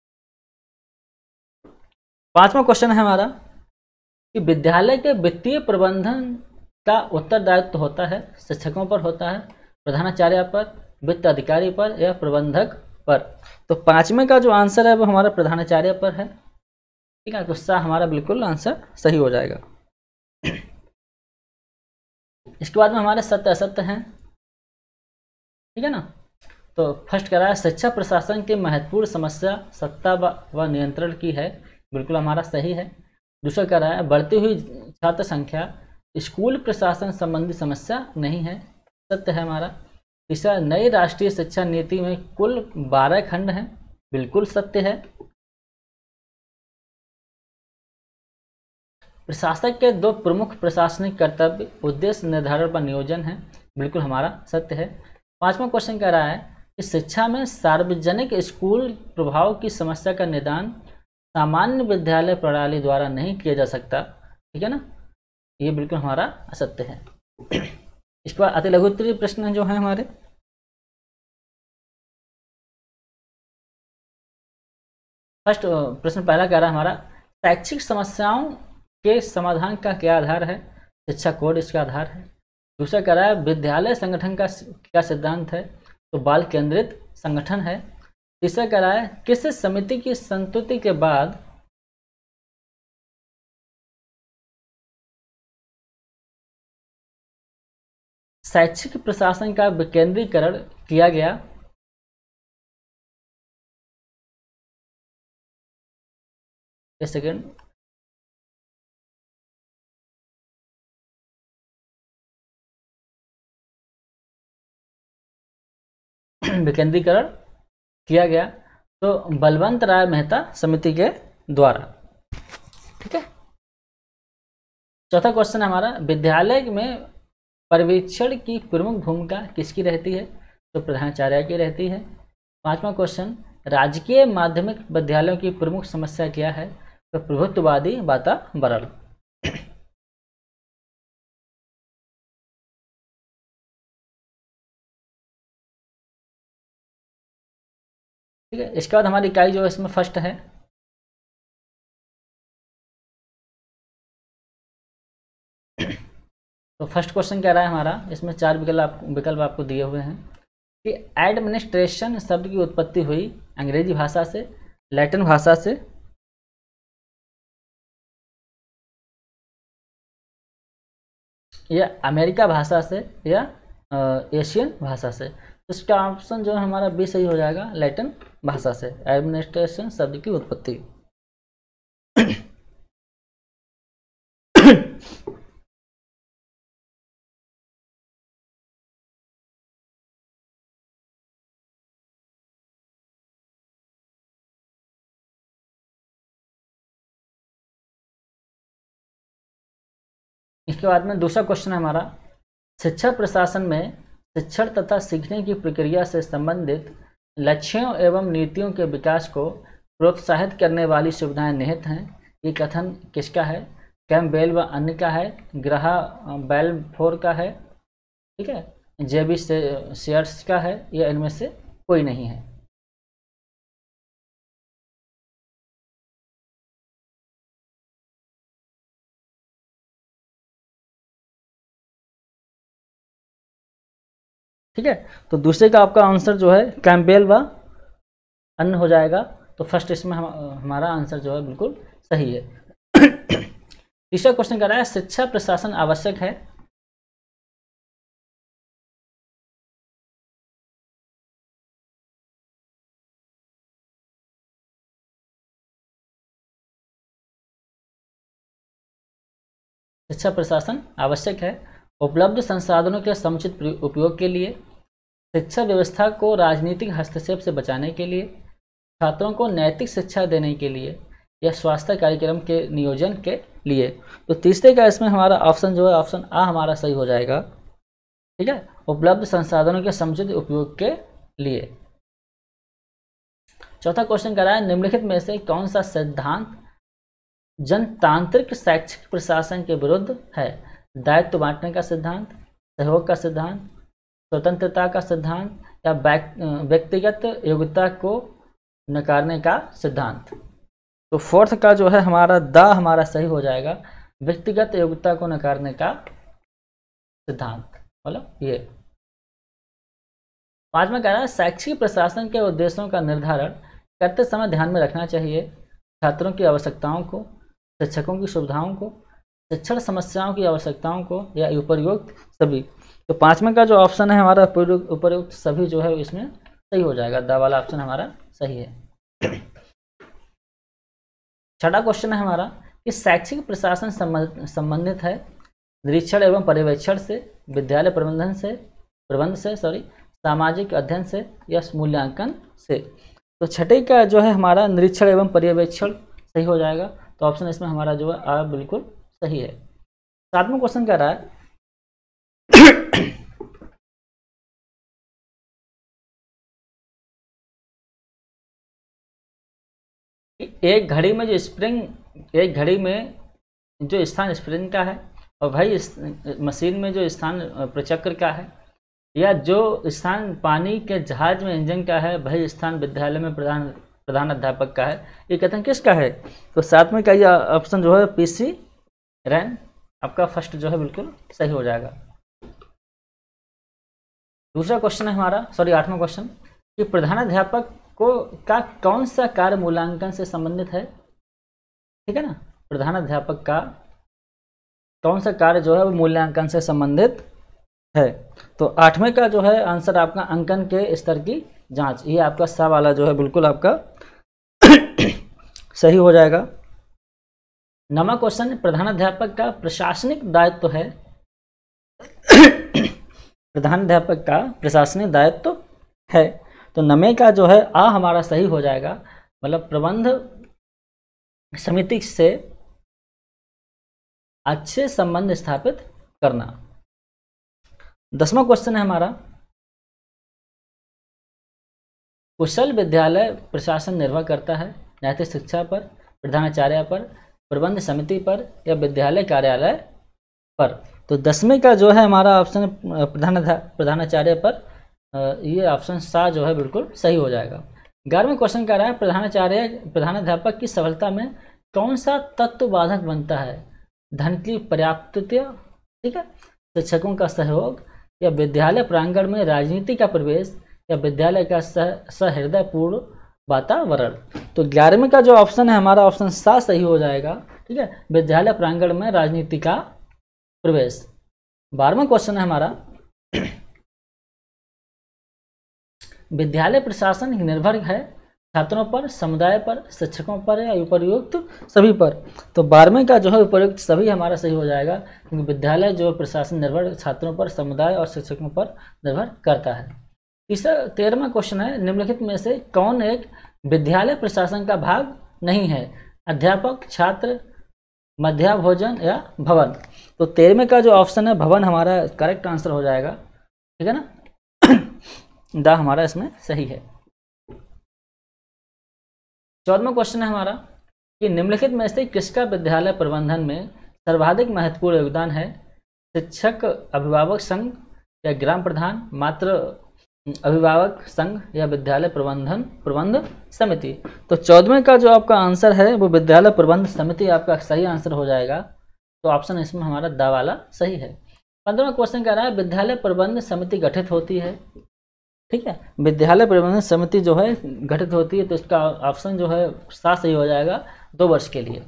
पांचवा क्वेश्चन है हमारा कि विद्यालय के वित्तीय प्रबंधन का उत्तरदायित्व होता है शिक्षकों पर, होता है प्रधानाचार्य पर, वित्त अधिकारी पर या प्रबंधक पर। तो पांचवें का जो आंसर है वो हमारा प्रधानाचार्य पर है, ठीक है। तो सा हमारा बिल्कुल आंसर सही हो जाएगा। इसके बाद में हमारे सत्य असत्य हैं, ठीक है ना। तो फर्स्ट कह रहा है शिक्षा प्रशासन की महत्वपूर्ण समस्या सत्ता व नियंत्रण की है, बिल्कुल हमारा सही है। दूसरा कह रहा है बढ़ती हुई छात्र संख्या स्कूल प्रशासन संबंधी समस्या नहीं है, सत्य है हमारा। तीसरा नई राष्ट्रीय शिक्षा नीति में कुल बारह खंड हैं, बिल्कुल सत्य है। प्रशासक के दो प्रमुख प्रशासनिक कर्तव्य उद्देश्य निर्धारण व नियोजन है, बिल्कुल हमारा सत्य है। पांचवा क्वेश्चन कह रहा है कि शिक्षा में सार्वजनिक स्कूल प्रभाव की समस्या का निदान सामान्य विद्यालय प्रणाली द्वारा नहीं किया जा सकता, ठीक है ना, ये बिल्कुल हमारा असत्य है। इसके बाद अति लघु उत्तरीय प्रश्न जो है हमारे, फर्स्ट प्रश्न पहला कह रहा है हमारा शैक्षिक समस्याओं के समाधान का क्या आधार है, शिक्षा कोड इसका आधार है। दूसरा कह रहा है विद्यालय संगठन का क्या सिद्धांत है, तो बाल केंद्रित संगठन है। तीसरा कह रहा है किस समिति की संस्तुति के बाद शैक्षिक प्रशासन का विकेंद्रीकरण किया गया। एक सेकेंड, विकेंद्रीकरण किया गया तो बलवंत राय मेहता समिति के द्वारा, ठीक है। चौथा क्वेश्चन हमारा विद्यालय में पर्यवेक्षण की प्रमुख भूमिका किसकी रहती है, तो प्रधानाचार्य की रहती है। पांचवा क्वेश्चन राजकीय माध्यमिक विद्यालयों की प्रमुख समस्या क्या है, तो प्रभुत्ववादी वातावरण। ठीक है, इसके बाद हमारी इकाई जो है इसमें फर्स्ट है, तो फर्स्ट क्वेश्चन कह रहा है हमारा, इसमें चार विकल्प विकल्प आपको दिए हुए हैं कि एडमिनिस्ट्रेशन शब्द की उत्पत्ति हुई अंग्रेजी भाषा से, लैटिन भाषा से, या अमेरिका भाषा से, या एशियन भाषा से। तो इसका ऑप्शन जो है हमारा बी सही हो जाएगा, लैटिन भाषा से एडमिनिस्ट्रेशन शब्द की उत्पत्ति। इसके बाद में दूसरा क्वेश्चन है हमारा शिक्षा प्रशासन में शिक्षण तथा सीखने की प्रक्रिया से संबंधित लक्ष्यों एवं नीतियों के विकास को प्रोत्साहित करने वाली सुविधाएं निहित हैं। ये कथन किसका है, कैम्पबेल व अन्य का है, ग्राहा बेलफोर का है, ठीक है, जेबी शेयर्स का है, या इनमें से कोई नहीं है। ठीक है, तो दूसरे का आपका आंसर जो है कैम्पबेल व अन्य हो जाएगा। तो फर्स्ट इसमें हम, हमारा आंसर जो है बिल्कुल सही है। तीसरा क्वेश्चन कह रहा है शिक्षा प्रशासन आवश्यक है, शिक्षा प्रशासन आवश्यक है उपलब्ध संसाधनों के समुचित उपयोग के लिए, शिक्षा व्यवस्था को राजनीतिक हस्तक्षेप से बचाने के लिए, छात्रों को नैतिक शिक्षा देने के लिए, या स्वास्थ्य कार्यक्रम के नियोजन के लिए। तो तीसरे का इसमें हमारा ऑप्शन जो है ऑप्शन आ हमारा सही हो जाएगा, ठीक है, उपलब्ध संसाधनों के समुचित उपयोग के लिए। चौथा क्वेश्चन कह रहा है निम्नलिखित में से कौन सा सिद्धांत जनतांत्रिक शैक्षिक प्रशासन के विरुद्ध है? दायित्व बांटने का सिद्धांत, सहयोग का सिद्धांत, स्वतंत्रता का सिद्धांत, या व्यक्तिगत योग्यता को नकारने का सिद्धांत। तो फोर्थ का जो है हमारा द हमारा सही हो जाएगा, व्यक्तिगत योग्यता को नकारने का सिद्धांत, मतलब ये। पांचवा कह रहा है शैक्षिक प्रशासन के उद्देश्यों का निर्धारण करते समय ध्यान में रखना चाहिए छात्रों की आवश्यकताओं को, शिक्षकों की सुविधाओं को, शिक्षण समस्याओं की आवश्यकताओं को, या उपयुक्त सभी। तो पांचवें का जो ऑप्शन है हमारा उपयुक्त सभी जो है इसमें सही हो जाएगा, द वाला ऑप्शन हमारा सही है। छठा क्वेश्चन है हमारा कि शैक्षिक प्रशासन संबंधित है निरीक्षण एवं पर्यवेक्षण से, विद्यालय प्रबंधन से प्रबंध से सॉरी सामाजिक अध्ययन से, या मूल्यांकन से। तो छठे का जो है हमारा निरीक्षण एवं पर्यवेक्षण सही हो जाएगा, तो ऑप्शन इसमें हमारा जो है आ बिल्कुल सही है। सातवां क्वेश्चन कह रहा है एक घड़ी में जो स्प्रिंग एक घड़ी में जो स्थान स्प्रिंग का है और भाई इस मशीन में जो स्थान प्रचक्र का है, या जो स्थान पानी के जहाज में इंजन का है, भाई स्थान विद्यालय में प्रधान प्रधान अध्यापक का है, ये कथन किसका है? तो साथ में का ये ऑप्शन जो है पीसी रैन आपका फर्स्ट जो है बिल्कुल सही हो जाएगा। दूसरा क्वेश्चन है हमारा सॉरी आठवां क्वेश्चन कि प्रधान अध्यापक को का कौन सा कार्य मूल्यांकन से संबंधित है? ठीक है ना, प्रधान अध्यापक का कौन सा कार्य जो है वो मूल्यांकन से संबंधित है? तो आठवें का जो है आंसर आपका अंकन के स्तर की जांच, ये आपका सा वाला जो है बिल्कुल आपका सही हो जाएगा। नवा क्वेश्चन प्रधानाध्यापक का प्रशासनिक दायित्व है प्रधानाध्यापक का प्रशासनिक दायित्व है, तो नवे का जो है आ हमारा सही हो जाएगा, मतलब प्रबंध समिति से अच्छे संबंध स्थापित करना। दसवां क्वेश्चन है हमारा कुशल विद्यालय प्रशासन निर्भर करता है नैतिक शिक्षा पर, प्रधानाचार्य पर, प्रबंध समिति पर, या विद्यालय कार्यालय पर। तो दसवें का जो है हमारा ऑप्शन प्रधान प्रधानाचार्य पर, ये ऑप्शन सा जो है बिल्कुल सही हो जाएगा। ग्यारहवें क्वेश्चन कह रहा है प्रधानाचार्य प्रधानाध्यापक की सफलता में कौन सा तत्व बाधक बनता है? धन की पर्याप्तता, ठीक है, शिक्षकों का सहयोग, या विद्यालय प्रांगण में राजनीति का प्रवेश, या विद्यालय का सहृदयपूर्ण वातावरण। तो ग्यारहवें का जो ऑप्शन है हमारा ऑप्शन सा सही हो जाएगा, ठीक है, विद्यालय प्रांगण में राजनीति का प्रवेश। बारहवां क्वेश्चन है हमारा विद्यालय प्रशासन निर्भर है छात्रों पर, समुदाय पर, शिक्षकों पर, या उपयुक्त सभी पर। तो बारहवें का जो है उपयुक्त सभी हमारा सही हो जाएगा, क्योंकि विद्यालय जो प्रशासन निर्भर छात्रों पर, समुदाय और शिक्षकों पर निर्भर करता है। तीसरा तेरहवां क्वेश्चन है निम्नलिखित में से कौन एक विद्यालय प्रशासन का भाग नहीं है? अध्यापक, छात्र, मध्याह्न भोजन, या भवन। तो तेरहवें का जो ऑप्शन है भवन हमारा करेक्ट आंसर हो जाएगा, ठीक है ना, दा हमारा इसमें सही है। चौदहवां क्वेश्चन है हमारा कि निम्नलिखित में से किसका विद्यालय प्रबंधन में सर्वाधिक महत्वपूर्ण योगदान है? शिक्षक अभिभावक संघ, या ग्राम प्रधान, मात्र अभिभावक संघ, या विद्यालय प्रबंधन प्रबंध समिति। तो चौदहवें का जो आपका आंसर है वो विद्यालय प्रबंध समिति आपका सही आंसर हो जाएगा, तो ऑप्शन इसमें हमारा दा वाला सही है। पंद्रहवां क्वेश्चन कह रहा है विद्यालय प्रबंध समिति गठित होती है, ठीक है, विद्यालय प्रबंधन समिति जो है गठित होती है, तो इसका ऑप्शन जो है सा सही हो जाएगा दो वर्ष के लिए।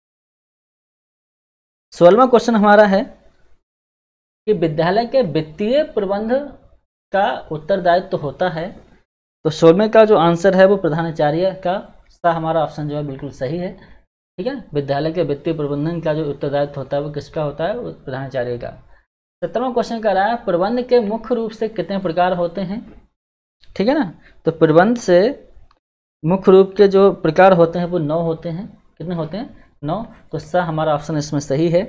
सोलहवां क्वेश्चन हमारा है कि विद्यालय के वित्तीय प्रबंध का उत्तरदायित्व तो होता है, तो सोलहवें का जो आंसर है वो प्रधानाचार्य का, सा हमारा ऑप्शन जो है बिल्कुल सही है, ठीक है। विद्यालय के वित्तीय प्रबंधन का जो उत्तरदायित्व होता है वो किसका होता है? वो प्रधानाचार्य का। सत्रहवां क्वेश्चन कह रहा है प्रबंध के मुख्य रूप से कितने प्रकार होते हैं? ठीक है ना, तो प्रबंध से मुख्य रूप के जो प्रकार होते हैं वो नौ होते हैं। कितने होते हैं? नौ। तो सा हमारा ऑप्शन इसमें सही है।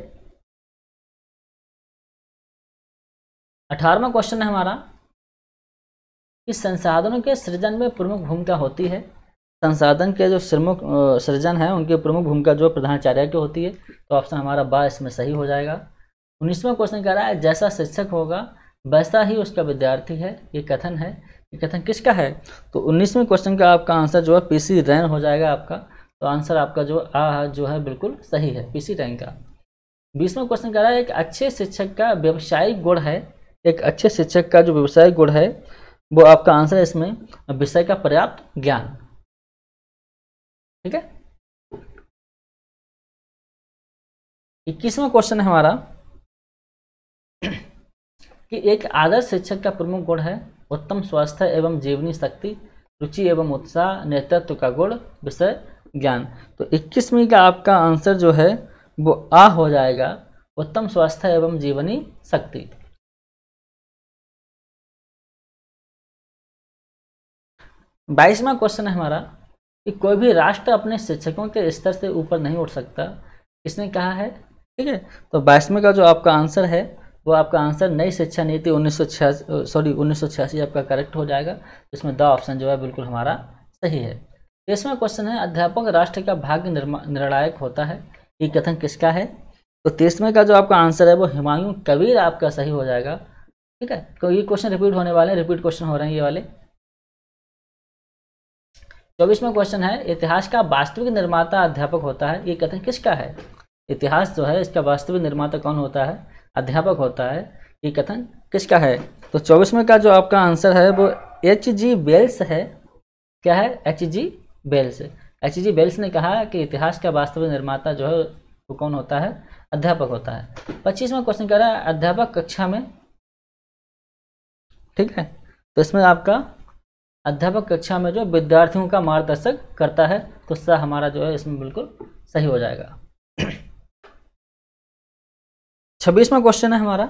अठारहवां क्वेश्चन है हमारा कि संसाधनों के सृजन में प्रमुख भूमिका होती है संसाधन के जो श्रमुख सृजन है उनकी प्रमुख भूमिका जो प्रधानाचार्य की होती है, तो ऑप्शन हमारा बा इसमें सही हो जाएगा। उन्नीसवां क्वेश्चन कह रहा है जैसा शिक्षक होगा वैसा ही उसका विद्यार्थी है, ये कथन है, ये कथन किसका है? तो उन्नीसवें क्वेश्चन का आपका आंसर जो है पीसी रैन हो जाएगा आपका, तो आंसर आपका जो आ जो है बिल्कुल सही है, पीसी रैन का। बीसवां क्वेश्चन कह रहा है एक अच्छे शिक्षक का व्यवसायिक गुण है, एक अच्छे शिक्षक का जो व्यवसायिक गुण है वो आपका आंसर है इसमें विषय का पर्याप्त ज्ञान, ठीक है। इक्कीसवां क्वेश्चन है हमारा कि एक आदर्श शिक्षक का प्रमुख गुण है उत्तम स्वास्थ्य एवं जीवनी शक्ति, रुचि एवं उत्साह, नेतृत्व का गुण, विषय ज्ञान। तो इक्कीसवीं का आपका आंसर जो है वो आ हो जाएगा, उत्तम स्वास्थ्य एवं जीवनी शक्ति। बाईसवां क्वेश्चन है हमारा कि कोई भी राष्ट्र अपने शिक्षकों के स्तर से ऊपर नहीं उठ सकता, किसने कहा है, ठीक है। तो बाईसवें का जो आपका आंसर है वो आपका आंसर नई शिक्षा नीति उन्नीस सौ छियासी सॉरी उन्नीस सौ छियासी आपका करेक्ट हो जाएगा, इसमें द ऑप्शन जो है बिल्कुल हमारा सही है। तेईसवां क्वेश्चन है अध्यापक राष्ट्र का भाग्य निर्णायक होता है, ये कथन किसका है? तो तेईसवें का जो आपका आंसर है वो हुमायूं कबीर आपका सही हो जाएगा, ठीक है। तो ये क्वेश्चन रिपीट होने वाले हैं, रिपीट क्वेश्चन हो रहे हैं ये वाले। चौबीसवां क्वेश्चन है इतिहास का वास्तविक निर्माता अध्यापक होता है, ये कथन किसका है? इतिहास जो है इसका वास्तविक निर्माता कौन होता है? अध्यापक होता है, ये कथन किसका है? तो चौबीसवें का जो आपका आंसर है वो एच जी वेल्स है, क्या है? H G Wells. H G Wells ने कहा कि इतिहास का वास्तविक निर्माता जो है वो कौन होता है? अध्यापक होता है। पच्चीसवां क्वेश्चन कह रहा है अध्यापक कक्षा में, ठीक है, तो इसमें आपका अध्यापक कक्षा में जो विद्यार्थियों का मार्गदर्शन करता है, तो सा हमारा जो है इसमें बिल्कुल सही हो जाएगा। छब्बीसवां क्वेश्चन है हमारा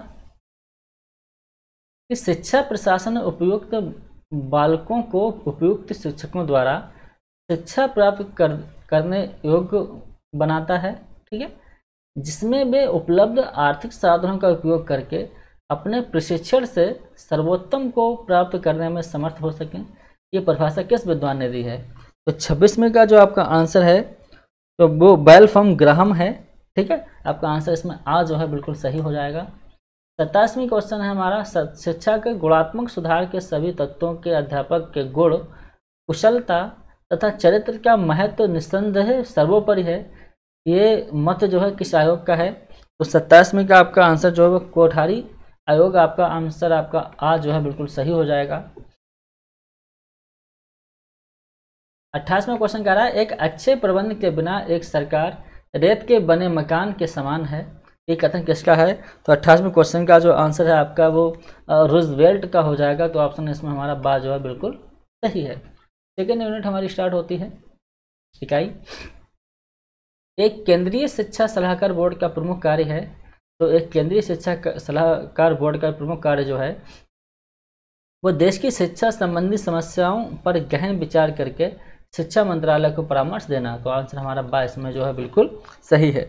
कि शिक्षा प्रशासन उपयुक्त बालकों को उपयुक्त शिक्षकों द्वारा शिक्षा प्राप्त कर, करने योग्य बनाता है, ठीक है, जिसमें वे उपलब्ध आर्थिक साधनों का उपयोग करके अपने प्रशिक्षण से सर्वोत्तम को प्राप्त करने में समर्थ हो सकें। ये परिभाषा किस विद्वान ने दी है? तो छब्बीसवें का जो आपका आंसर है तो वो बेलफम ग्राहम है, ठीक है, आपका आंसर इसमें आ जो है बिल्कुल सही हो जाएगा। सत्ताईसवीं क्वेश्चन है हमारा शिक्षा के गुणात्मक सुधार के सभी तत्वों के अध्यापक के गुण, कुशलता तथा चरित्र का महत्व निस्संदेह सर्वोपरि है, ये मत जो है किस आयोग का है? तो सत्ताईसवीं का आपका आंसर जो है वो कोठारी आयोग, आपका आंसर आपका आ जो है बिल्कुल सही हो जाएगा। अट्ठाईसवां क्वेश्चन कह रहा है एक अच्छे प्रबंध के बिना एक सरकार रेत के बने मकान के समान है, ये कथन किसका है? तो अट्ठाईसवें क्वेश्चन का जो आंसर है आपका वो रूजवेल्ट का हो जाएगा, तो ऑप्शन इसमें हमारा बा जो है बिल्कुल सही है। सेकेंड यूनिट हमारी स्टार्ट होती है। इकाई एक केंद्रीय शिक्षा सलाहकार बोर्ड का प्रमुख कार्य है, तो एक केंद्रीय शिक्षा सलाहकार बोर्ड का प्रमुख कार्य जो है वो देश की शिक्षा संबंधी समस्याओं पर गहन विचार करके शिक्षा मंत्रालय को परामर्श देना, तो आंसर हमारा बा इसमें जो है बिल्कुल सही है।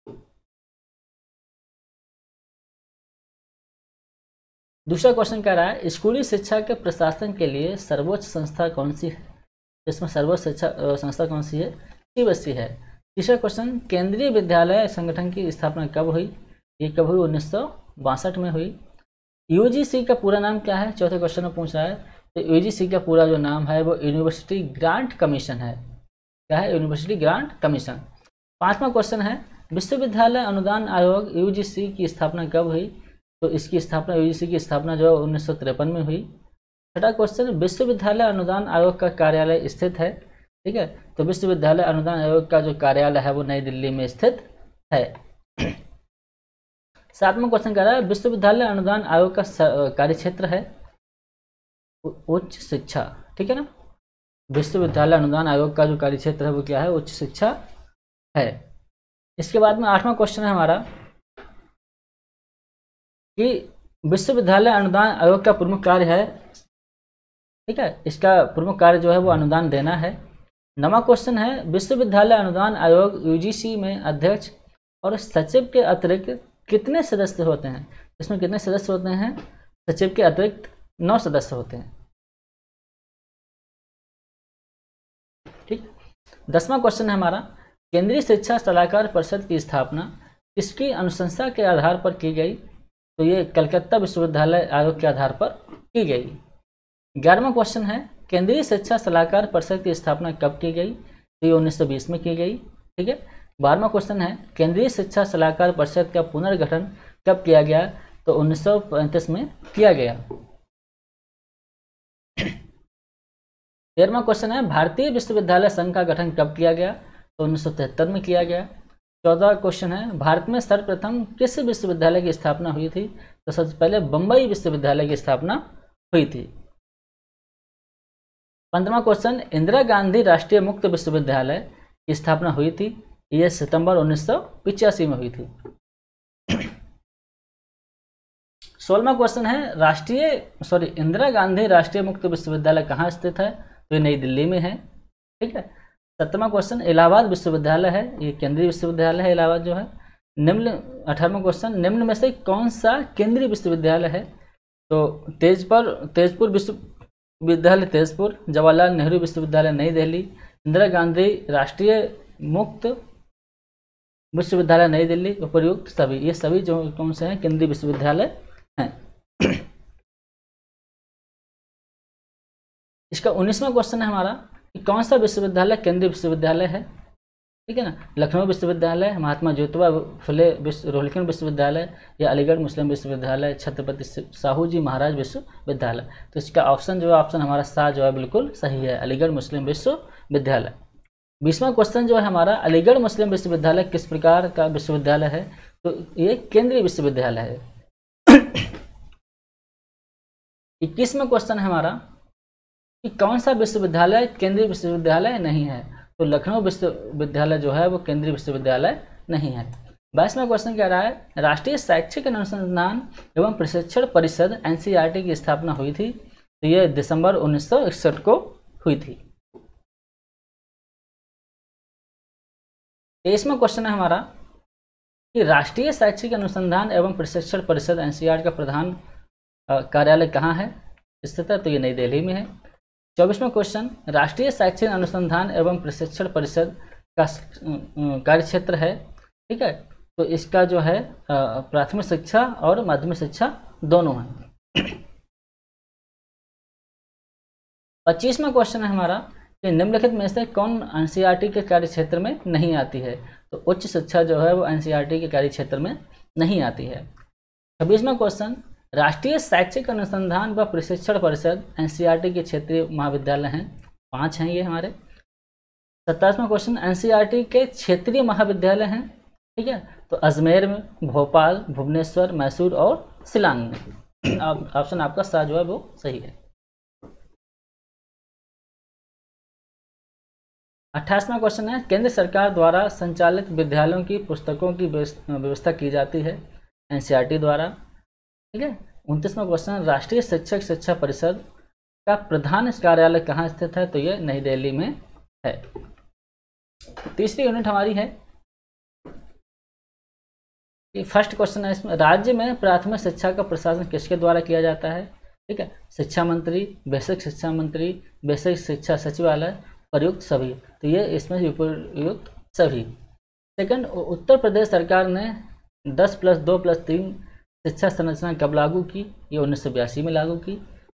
दूसरा क्वेश्चन कह रहा है स्कूली शिक्षा के प्रशासन के लिए सर्वोच्च संस्था कौन सी है? इसमें सर्वोच्च शिक्षा संस्था कौन सी है? सीबीएसई है। तीसरा क्वेश्चन केंद्रीय विद्यालय संगठन की स्थापना कब हुई? ये कब हुई? उन्नीस सौ बासठ में हुई। यूजीसी का पूरा नाम क्या है? चौथे क्वेश्चन में पूछ रहा है, तो यूजीसी का पूरा जो नाम है वो यूनिवर्सिटी ग्रांट कमीशन है, क्या है? University grant commission. पांचवा क्वेश्चन है विश्वविद्यालय अनुदान आयोग यूजीसी की स्थापना कब हुई? तो इसकी स्थापना यूजीसी की स्थापना जो है उन्नीस सौ तिरपन में हुई। छठा क्वेश्चन विश्वविद्यालय अनुदान आयोग का कार्यालय स्थित है, ठीक है, तो विश्वविद्यालय अनुदान आयोग का जो कार्यालय है वो नई दिल्ली में स्थित है। सातवां क्वेश्चन कह रहा है विश्वविद्यालय अनुदान आयोग का कार्य क्षेत्र है उच्च शिक्षा, ठीक है ना, विश्वविद्यालय अनुदान आयोग का जो कार्य क्षेत्र है वो क्या है? उच्च शिक्षा है। इसके बाद में आठवां क्वेश्चन है हमारा कि विश्वविद्यालय अनुदान आयोग का प्रमुख कार्य है, ठीक है, इसका प्रमुख कार्य जो है वो अनुदान देना है। नवा क्वेश्चन है विश्वविद्यालय अनुदान आयोग यूजीसी में अध्यक्ष और सचिव के अतिरिक्त कितने सदस्य होते हैं? इसमें कितने सदस्य होते हैं? सचिव के अतिरिक्त नौ सदस्य होते हैं, ठीक। दसवां क्वेश्चन है हमारा, केंद्रीय शिक्षा सलाहकार परिषद की स्थापना किसकी अनुशंसा के आधार पर की गई? तो ये कलकत्ता विश्वविद्यालय आयोग के आधार पर की गई। ग्यारहवां क्वेश्चन है, केंद्रीय शिक्षा सलाहकार परिषद की स्थापना कब की गई? तो ये उन्नीस सौ बीस में की गई। ठीक है। बारहवां क्वेश्चन है, केंद्रीय शिक्षा सलाहकार परिषद का पुनर्गठन कब किया गया? तो उन्नीस सौ पैंतीस में किया गया। तेरहवां क्वेश्चन है, भारतीय विश्वविद्यालय संघ का गठन कब किया गया? तो उन्नीस सौ तिहत्तर में किया गया। चौदहवां क्वेश्चन है, भारत में सर्वप्रथम किस विश्वविद्यालय की स्थापना हुई थी? तो सबसे पहले बम्बई विश्वविद्यालय की स्थापना हुई थी। पंद्रहवां क्वेश्चन, इंदिरा गांधी राष्ट्रीय मुक्त विश्वविद्यालय की स्थापना हुई थी, यह सितंबर उन्नीस सौ पिचासी में हुई थी। सोलहवां क्वेश्चन है, राष्ट्रीय सॉरी इंदिरा गांधी राष्ट्रीय मुक्त विश्वविद्यालय कहाँ स्थित है? तो ये नई दिल्ली में है। ठीक है। सत्रहवां क्वेश्चन, इलाहाबाद विश्वविद्यालय है, ये केंद्रीय विश्वविद्यालय है इलाहाबाद जो है। निम्न अठारहवां क्वेश्चन, निम्न में से कौन सा केंद्रीय विश्वविद्यालय है? तो तेजपुर तेजपुर विश्वविद्यालय तेजपुर, जवाहरलाल नेहरू विश्वविद्यालय नई दिल्ली, इंदिरा गांधी राष्ट्रीय मुक्त विश्वविद्यालय नई दिल्ली, उपर्युक्त सभी, ये सभी जो कौन से हैं केंद्रीय विश्वविद्यालय हैं। इसका उन्नीसवां क्वेश्चन है हमारा कि कौन सा विश्वविद्यालय केंद्रीय विश्वविद्यालय है? ठीक है ना, लखनऊ विश्वविद्यालय, महात्मा ज्योतिबा फुले रोहिल्खंड विश्वविद्यालय या अलीगढ़ मुस्लिम विश्वविद्यालय, छत्रपति साहू जी महाराज विश्वविद्यालय। तो इसका ऑप्शन जो है ऑप्शन हमारा सा जो है बिल्कुल सही है, अलीगढ़ मुस्लिम विश्वविद्यालय। बीसवां क्वेश्चन जो है हमारा, अलीगढ़ मुस्लिम विश्वविद्यालय किस प्रकार का विश्वविद्यालय है? तो ये केंद्रीय विश्वविद्यालय है। इक्कीसवां क्वेश्चन है हमारा कि कौन सा विश्वविद्यालय केंद्रीय विश्वविद्यालय नहीं है? तो लखनऊ विश्वविद्यालय जो है वो केंद्रीय विश्वविद्यालय नहीं है। बाईसवां क्वेश्चन कह रहा है, राष्ट्रीय शैक्षिक अनुसंधान एवं प्रशिक्षण परिषद एनसीईआरटी की स्थापना हुई थी, तो ये दिसंबर उन्नीस सौ इकसठ को हुई थी। तेईसवां क्वेश्चन है हमारा कि राष्ट्रीय शैक्षिक अनुसंधान एवं प्रशिक्षण परिषद एनसीईआरटी का प्रधान कार्यालय कहाँ है स्थित है? तो ये नई दिल्ली में है। चौबीसवां क्वेश्चन, राष्ट्रीय शैक्षिक अनुसंधान एवं प्रशिक्षण परिषद का कार्य क्षेत्र है। ठीक है। तो इसका जो है प्राथमिक शिक्षा और माध्यमिक शिक्षा दोनों है। पच्चीसवां क्वेश्चन है हमारा कि निम्नलिखित में से कौन एनसीईआरटी के कार्य क्षेत्र में नहीं आती है? तो उच्च शिक्षा जो है वो एनसीईआरटी के कार्य क्षेत्र में नहीं आती है। छब्बीसवां क्वेश्चन, राष्ट्रीय शैक्षिक अनुसंधान व प्रशिक्षण परिषद एनसीईआरटी के क्षेत्रीय महाविद्यालय हैं, पांच हैं ये हमारे। सत्ताईसवां क्वेश्चन, एनसीईआरटी के क्षेत्रीय महाविद्यालय हैं। ठीक है। तो अजमेर में, भोपाल, भुवनेश्वर, मैसूर और शिलांग में। ऑप्शन आपका सा जो है वो सही है। अट्ठाईसवां क्वेश्चन है, केंद्र सरकार द्वारा संचालित विद्यालयों की पुस्तकों की व्यवस्था की जाती है एनसीईआरटी द्वारा। ठीक है। उनतीसवां क्वेश्चन, राष्ट्रीय शिक्षक शिक्षा परिषद का प्रधान कार्यालय कहाँ स्थित है? तो ये नई दिल्ली में है। तीसरी यूनिट हमारी है कि फर्स्ट क्वेश्चन है इसमें, राज्य में प्राथमिक शिक्षा का प्रशासन किसके द्वारा किया जाता है? ठीक है। शिक्षा मंत्री, बेसिक शिक्षा मंत्री, बेसिक शिक्षा सचिवालय, प्रयुक्त सभी। तो ये इसमें उपयुक्त सभी। सेकंड, उत्तर प्रदेश सरकार ने दस प्लस दो प्लस तीन शिक्षा संरचना कब लागू की? ये उन्नीस सौ बयासी में लागू की।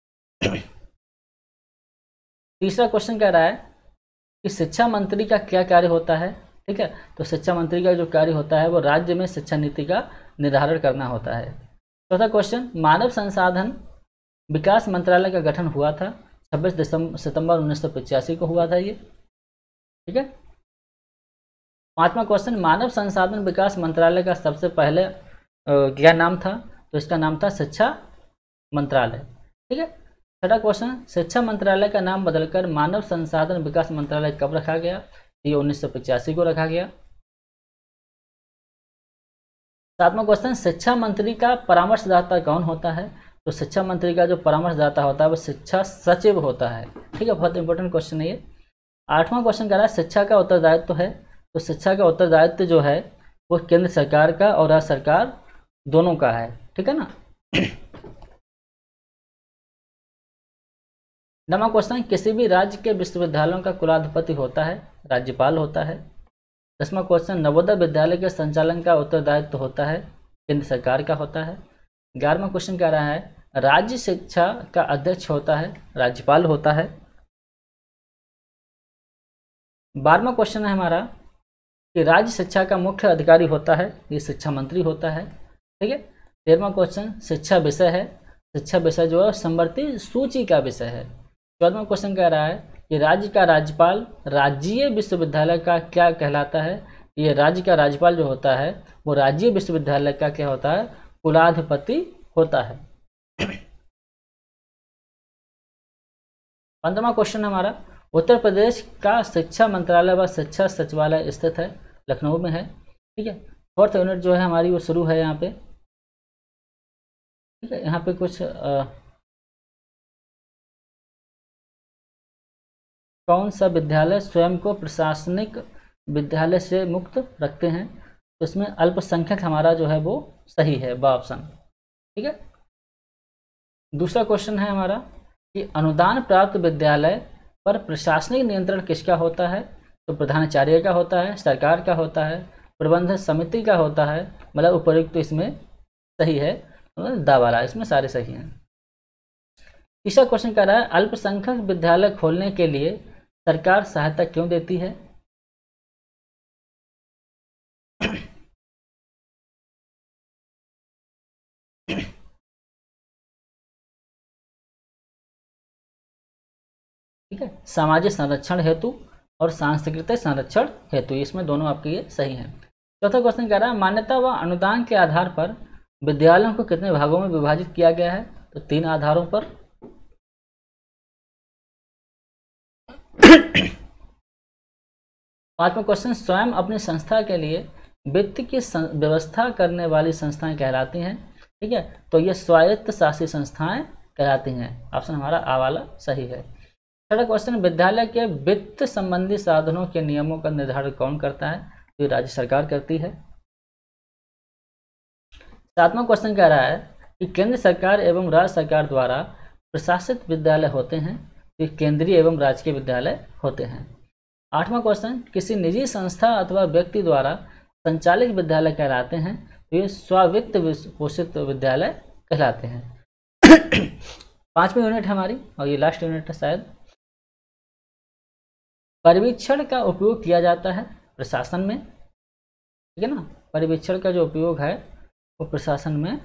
तीसरा क्वेश्चन कह रहा है कि शिक्षा मंत्री का क्या कार्य होता है? ठीक है। तो शिक्षा मंत्री का जो कार्य होता है वो राज्य में शिक्षा नीति का निर्धारण करना होता है। चौथा क्वेश्चन, मानव संसाधन विकास मंत्रालय का गठन हुआ था छब्बीस दिसंबर सितंबर उन्नीस सौ पचासी को हुआ था ये। ठीक है। पांचवा क्वेश्चन, मानव संसाधन विकास मंत्रालय का सबसे पहले क्या नाम था? तो इसका नाम था शिक्षा मंत्रालय। ठीक है। छठा क्वेश्चन, शिक्षा मंत्रालय का नाम बदलकर मानव संसाधन विकास मंत्रालय कब रखा गया? ये उन्नीस सौ पचासी को रखा गया। सातवां क्वेश्चन, शिक्षा मंत्री का परामर्शदाता कौन होता है? तो शिक्षा मंत्री का जो परामर्शदाता होता है वो शिक्षा सचिव होता है। ठीक है। बहुत इंपॉर्टेंट क्वेश्चन है ये। आठवां क्वेश्चन कह रहा है शिक्षा का उत्तरदायित्व है। तो शिक्षा का उत्तरदायित्व जो है वो केंद्र सरकार का और राज्य सरकार दोनों का है। ठीक है ना। नवा क्वेश्चन, किसी भी राज्य के विश्वविद्यालयों का कुलाधिपति होता है, राज्यपाल होता है। दसवां क्वेश्चन, नवोदय विद्यालय के संचालन का उत्तरदायित्व होता है, केंद्र सरकार का होता है। ग्यारहवां क्वेश्चन कह रहा है राज्य शिक्षा का अध्यक्ष होता है, राज्यपाल होता है। बारहवां क्वेश्चन है हमारा कि राज्य शिक्षा का मुख्य अधिकारी होता है, ये शिक्षा मंत्री होता है। ठीक है। तेरहवां क्वेश्चन शिक्षा विषय है, शिक्षा विषय जो है समवर्ती सूची का विषय है। चौदहवां क्वेश्चन कह रहा है कि राज्य का राज्यपाल राज्यीय विश्वविद्यालय का क्या कहलाता है, ये राज्य का राज्यपाल जो होता है वो राज्यीय विश्वविद्यालय का क्या होता है, कुलाधिपति होता है। पंद्रहवां क्वेश्चन हमारा, उत्तर प्रदेश का शिक्षा मंत्रालय व शिक्षा सचिवालय स्थित है, लखनऊ में है। ठीक है। फोर्थ यूनिट जो है हमारी वो शुरू है यहाँ पे। ठीक है। यहाँ पे कुछ आ, कौन सा विद्यालय स्वयं को प्रशासनिक विद्यालय से मुक्त रखते हैं, तो इसमें अल्पसंख्यक हमारा जो है वो सही है, ब ऑप्शन। ठीक है। दूसरा क्वेश्चन है हमारा कि अनुदान प्राप्त विद्यालय पर प्रशासनिक नियंत्रण किसका होता है, तो प्रधानाचार्य का होता है, सरकार का होता है, प्रबंधन समिति का होता है। मतलब उपयुक्त तो इसमें सही है, मतलब दा वाला, इसमें सारे सही हैं। तीसरा क्वेश्चन कह रहा है अल्पसंख्यक विद्यालय खोलने के लिए सरकार सहायता क्यों देती है, ठीक है, सामाजिक संरक्षण हेतु और सांस्कृतिक संरक्षण हेतु, इसमें दोनों आपके ये सही हैं। चौथा क्वेश्चन कह रहा है मान्यता व अनुदान के आधार पर विद्यालयों को कितने भागों में विभाजित किया गया है, तो तीन आधारों पर। पांचवा क्वेश्चन, स्वयं अपनी संस्था के लिए वित्त की व्यवस्था करने वाली संस्थाएं कहलाती हैं। ठीक है। तो ये स्वायत्त शासी संस्थाएं कहलाती हैं, ऑप्शन हमारा आ वाला सही है। छठा क्वेश्चन, विद्यालय के वित्त संबंधी साधनों के नियमों का निर्धारण कौन करता है, तो ये राज्य सरकार करती है। सातवां क्वेश्चन कह रहा है कि केंद्र सरकार एवं राज्य सरकार द्वारा प्रशासित विद्यालय होते हैं, तो केंद्रीय एवं राजकीय विद्यालय होते हैं। आठवां क्वेश्चन, किसी निजी संस्था अथवा व्यक्ति द्वारा संचालित विद्यालय कहलाते हैं, तो ये स्वावित्त पोषित विद्यालय कहलाते हैं। पांचवी यूनिट हमारी और ये लास्ट यूनिट है शायद। परिवीक्षण का उपयोग किया जाता है प्रशासन में, ठीक है ना। परिवीक्षण का जो उपयोग है वो प्रशासन में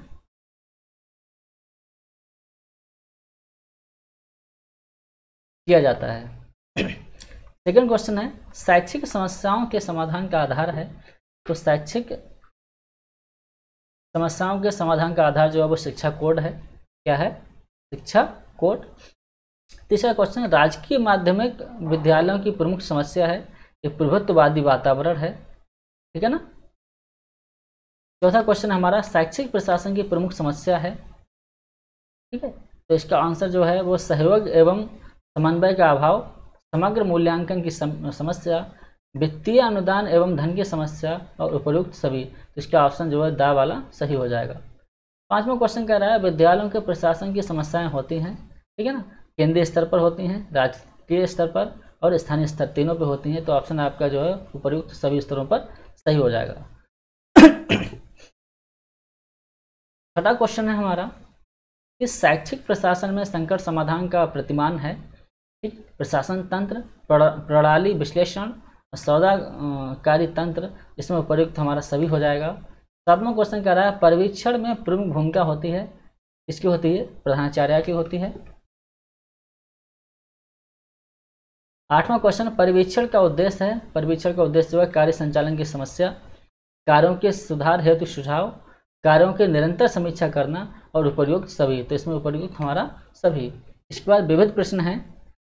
किया जाता है। सेकंड क्वेश्चन है शैक्षिक समस्याओं के समाधान का आधार है, तो शैक्षिक समस्याओं के समाधान का आधार जो है वो शिक्षा कोड है। क्या है, शिक्षा कोड। तीसरा क्वेश्चन, राजकीय माध्यमिक विद्यालयों की प्रमुख समस्या है, ये प्रभुत्ववादी वातावरण है, ठीक है ना। चौथा क्वेश्चन हमारा शैक्षिक प्रशासन की प्रमुख समस्या है, ठीक है। तो इसका आंसर जो है वो सहयोग एवं समन्वय का अभाव, समग्र मूल्यांकन की समस्या, वित्तीय अनुदान एवं धन की समस्या और उपयुक्त सभी। तो इसका ऑप्शन जो है दा वाला सही हो जाएगा। पांचवा क्वेश्चन कह रहा है विद्यालयों के प्रशासन की समस्याएं होती हैं, ठीक है ना। केंद्रीय स्तर पर होती हैं, राष्ट्रीय स्तर पर और स्थानीय स्तर तीनों पे होती हैं। तो ऑप्शन आपका जो है उपयुक्त सभी स्तरों पर सही हो जाएगा। छठा क्वेश्चन है हमारा कि शैक्षिक प्रशासन में संकट समाधान का प्रतिमान है, ठीक। प्रशासन तंत्र, प्रणाली विश्लेषण, सौदाकारी तंत्र, इसमें उपयुक्त हमारा सभी हो जाएगा। सातवां क्वेश्चन कह रहा है परिवीक्षण में प्रमुख भूमिका होती है, किसकी होती है, प्रधानाचार्य की होती है। आठवां क्वेश्चन परिवीक्षण का उद्देश्य है, परिवीक्षण का उद्देश्य जो है कार्य संचालन की समस्या, कार्यों के सुधार हेतु सुझाव, कार्यों की निरंतर समीक्षा करना और उपयुक्त सभी। तो इसमें उपयुक्त हमारा सभी। इसके बाद विविध प्रश्न है।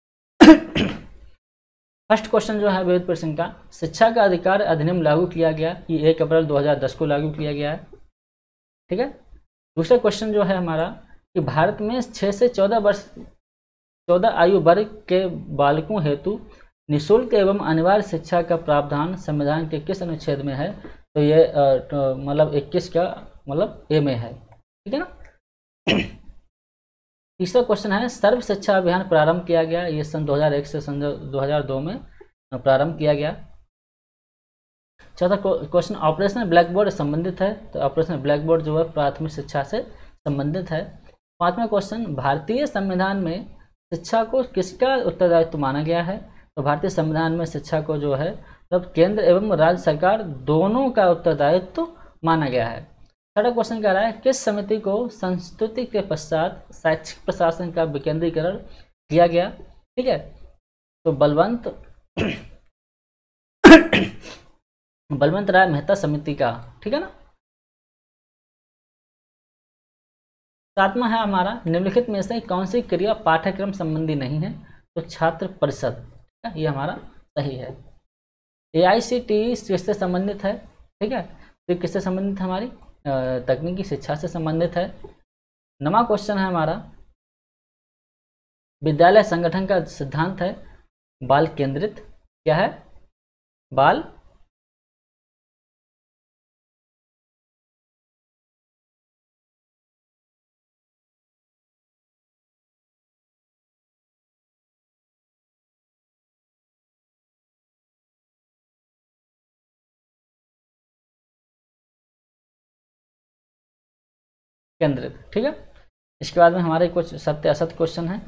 फर्स्ट क्वेश्चन जो है विविध प्रश्न का, शिक्षा का अधिकार अधिनियम लागू किया गया, ये एक अप्रैल दो हज़ार दस को लागू किया गया है, ठीक है। दूसरा क्वेश्चन जो है हमारा कि भारत में छः से चौदह वर्ष चौदह आयु वर्ग के बालकों हेतु निःशुल्क एवं अनिवार्य शिक्षा का प्रावधान संविधान के किस अनुच्छेद में है, तो ये मतलब इक्कीस का मतलब ए में है, ठीक है ना। तीसरा क्वेश्चन है सर्व शिक्षा अभियान प्रारंभ किया गया, ये सन दो हज़ार एक से सन दो हज़ार दो में प्रारंभ किया गया। चौथा क्वेश्चन ऑपरेशन ब्लैक बोर्ड संबंधित है, तो ऑपरेशन ब्लैक बोर्ड जो है प्राथमिक शिक्षा से संबंधित है। पांचवा क्वेश्चन भारतीय संविधान में शिक्षा को किसका उत्तरदायित्व माना गया है, तो भारतीय संविधान में शिक्षा को जो है तब केंद्र एवं राज्य सरकार दोनों का उत्तरदायित्व माना गया है। छठा क्वेश्चन कह रहा है किस समिति को संस्तुति के पश्चात शैक्षिक प्रशासन का विकेंद्रीकरण किया गया, ठीक है, तो बलवंत बलवंत राय मेहता समिति का, ठीक है ना। सातवां है हमारा निम्नलिखित में से कौन सी क्रिया पाठ्यक्रम संबंधी नहीं है, तो छात्र परिषद, ये हमारा सही है। ए आई सी टी ई किससे संबंधित है, ठीक है, तो किससे संबंधित है, हमारी तकनीकी शिक्षा से संबंधित है। नवा क्वेश्चन है हमारा विद्यालय संगठन का सिद्धांत है बाल केंद्रित, क्या है, बाल केंद्रित, ठीक है। इसके बाद में हमारे कुछ सत्य असत्य क्वेश्चन है।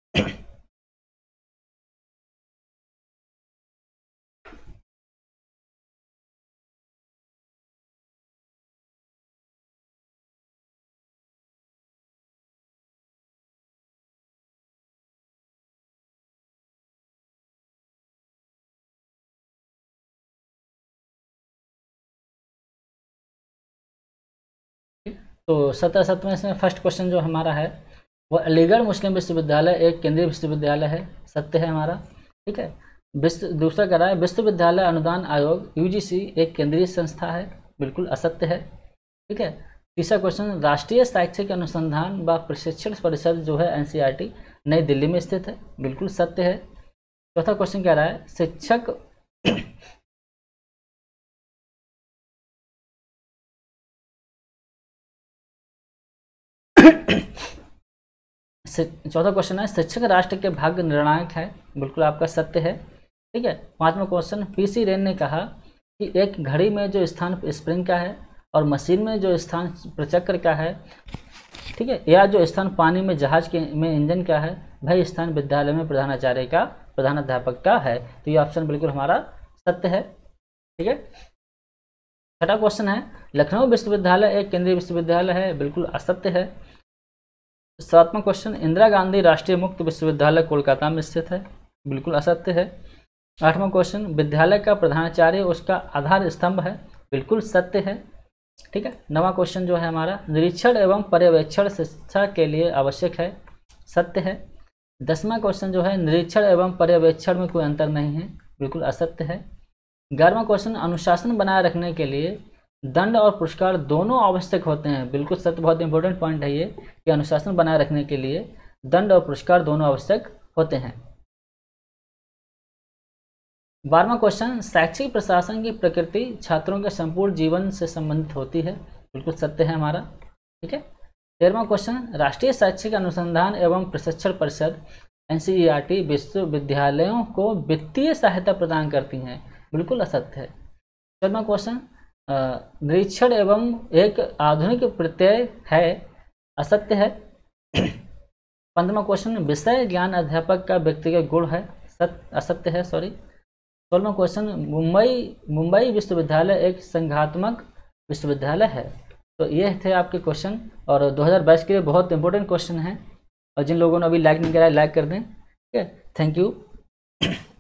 तो सत्य असत्य में इसमें फर्स्ट क्वेश्चन जो हमारा है वो अलीगढ़ मुस्लिम विश्वविद्यालय एक केंद्रीय विश्वविद्यालय है, सत्य है हमारा, ठीक है। विश्व दूसरा कह रहा है विश्वविद्यालय अनुदान आयोग यू जी सी एक केंद्रीय संस्था है, बिल्कुल असत्य है, ठीक है। तीसरा क्वेश्चन राष्ट्रीय शैक्षिक अनुसंधान व प्रशिक्षण परिषद जो है एन सी आर टी नई दिल्ली में स्थित है, बिल्कुल सत्य है। चौथा क्वेश्चन कह रहा है शिक्षक चौथा क्वेश्चन है शिक्षक राष्ट्र के भाग्य निर्णायक है, बिल्कुल आपका सत्य है, ठीक है। पांचवा क्वेश्चन पी सी रेन ने कहा कि एक घड़ी में जो स्थान स्प्रिंग का है और मशीन में जो स्थान प्रचक्र का है, ठीक है, या जो स्थान पानी में जहाज के में इंजन का है, वही स्थान विद्यालय में प्रधानाचार्य का प्रधानाध्यापक का है, तो ये ऑप्शन बिल्कुल हमारा सत्य है, ठीक है। छठा क्वेश्चन है लखनऊ विश्वविद्यालय एक केंद्रीय विश्वविद्यालय है, बिल्कुल असत्य है। सातवां क्वेश्चन इंदिरा गांधी राष्ट्रीय मुक्त विश्वविद्यालय कोलकाता में स्थित है, बिल्कुल असत्य है। आठवां क्वेश्चन विद्यालय का प्रधानाचार्य उसका आधार स्तंभ है, बिल्कुल सत्य है, ठीक है। नवा क्वेश्चन जो है हमारा निरीक्षण एवं पर्यवेक्षण शिक्षा के लिए आवश्यक है, सत्य है। दसवां क्वेश्चन जो है निरीक्षण एवं पर्यवेक्षण में कोई अंतर नहीं है, बिल्कुल असत्य है। ग्यारहवां क्वेश्चन अनुशासन बनाए रखने के लिए दंड और पुरस्कार दोनों आवश्यक होते हैं, बिल्कुल सत्य, बहुत इंपॉर्टेंट पॉइंट है ये कि अनुशासन बनाए रखने के लिए दंड और पुरस्कार दोनों आवश्यक होते हैं। बारहवां क्वेश्चन शैक्षिक प्रशासन की प्रकृति छात्रों के संपूर्ण जीवन से संबंधित होती है, बिल्कुल सत्य है हमारा, ठीक है। तेरहवां क्वेश्चन राष्ट्रीय शैक्षिक अनुसंधान एवं प्रशिक्षण परिषद N C E R T विश्वविद्यालयों को वित्तीय सहायता प्रदान करती हैं, बिल्कुल असत्य है। चौदहवां क्वेश्चन निरीक्षण एवं एक आधुनिक प्रत्यय है, असत्य है। पंद्रहवां क्वेश्चन विषय ज्ञान अध्यापक का व्यक्तिगत गुण है, सत्य असत्य है, सॉरी। सोलहवां क्वेश्चन मुंबई मुंबई विश्वविद्यालय एक संघात्मक विश्वविद्यालय है। तो ये थे आपके क्वेश्चन और दो हज़ार बाईस के लिए बहुत इंपॉर्टेंट क्वेश्चन है, और जिन लोगों ने अभी लाइक नहीं करा है लाइक कर दें, ठीक है। Thank you.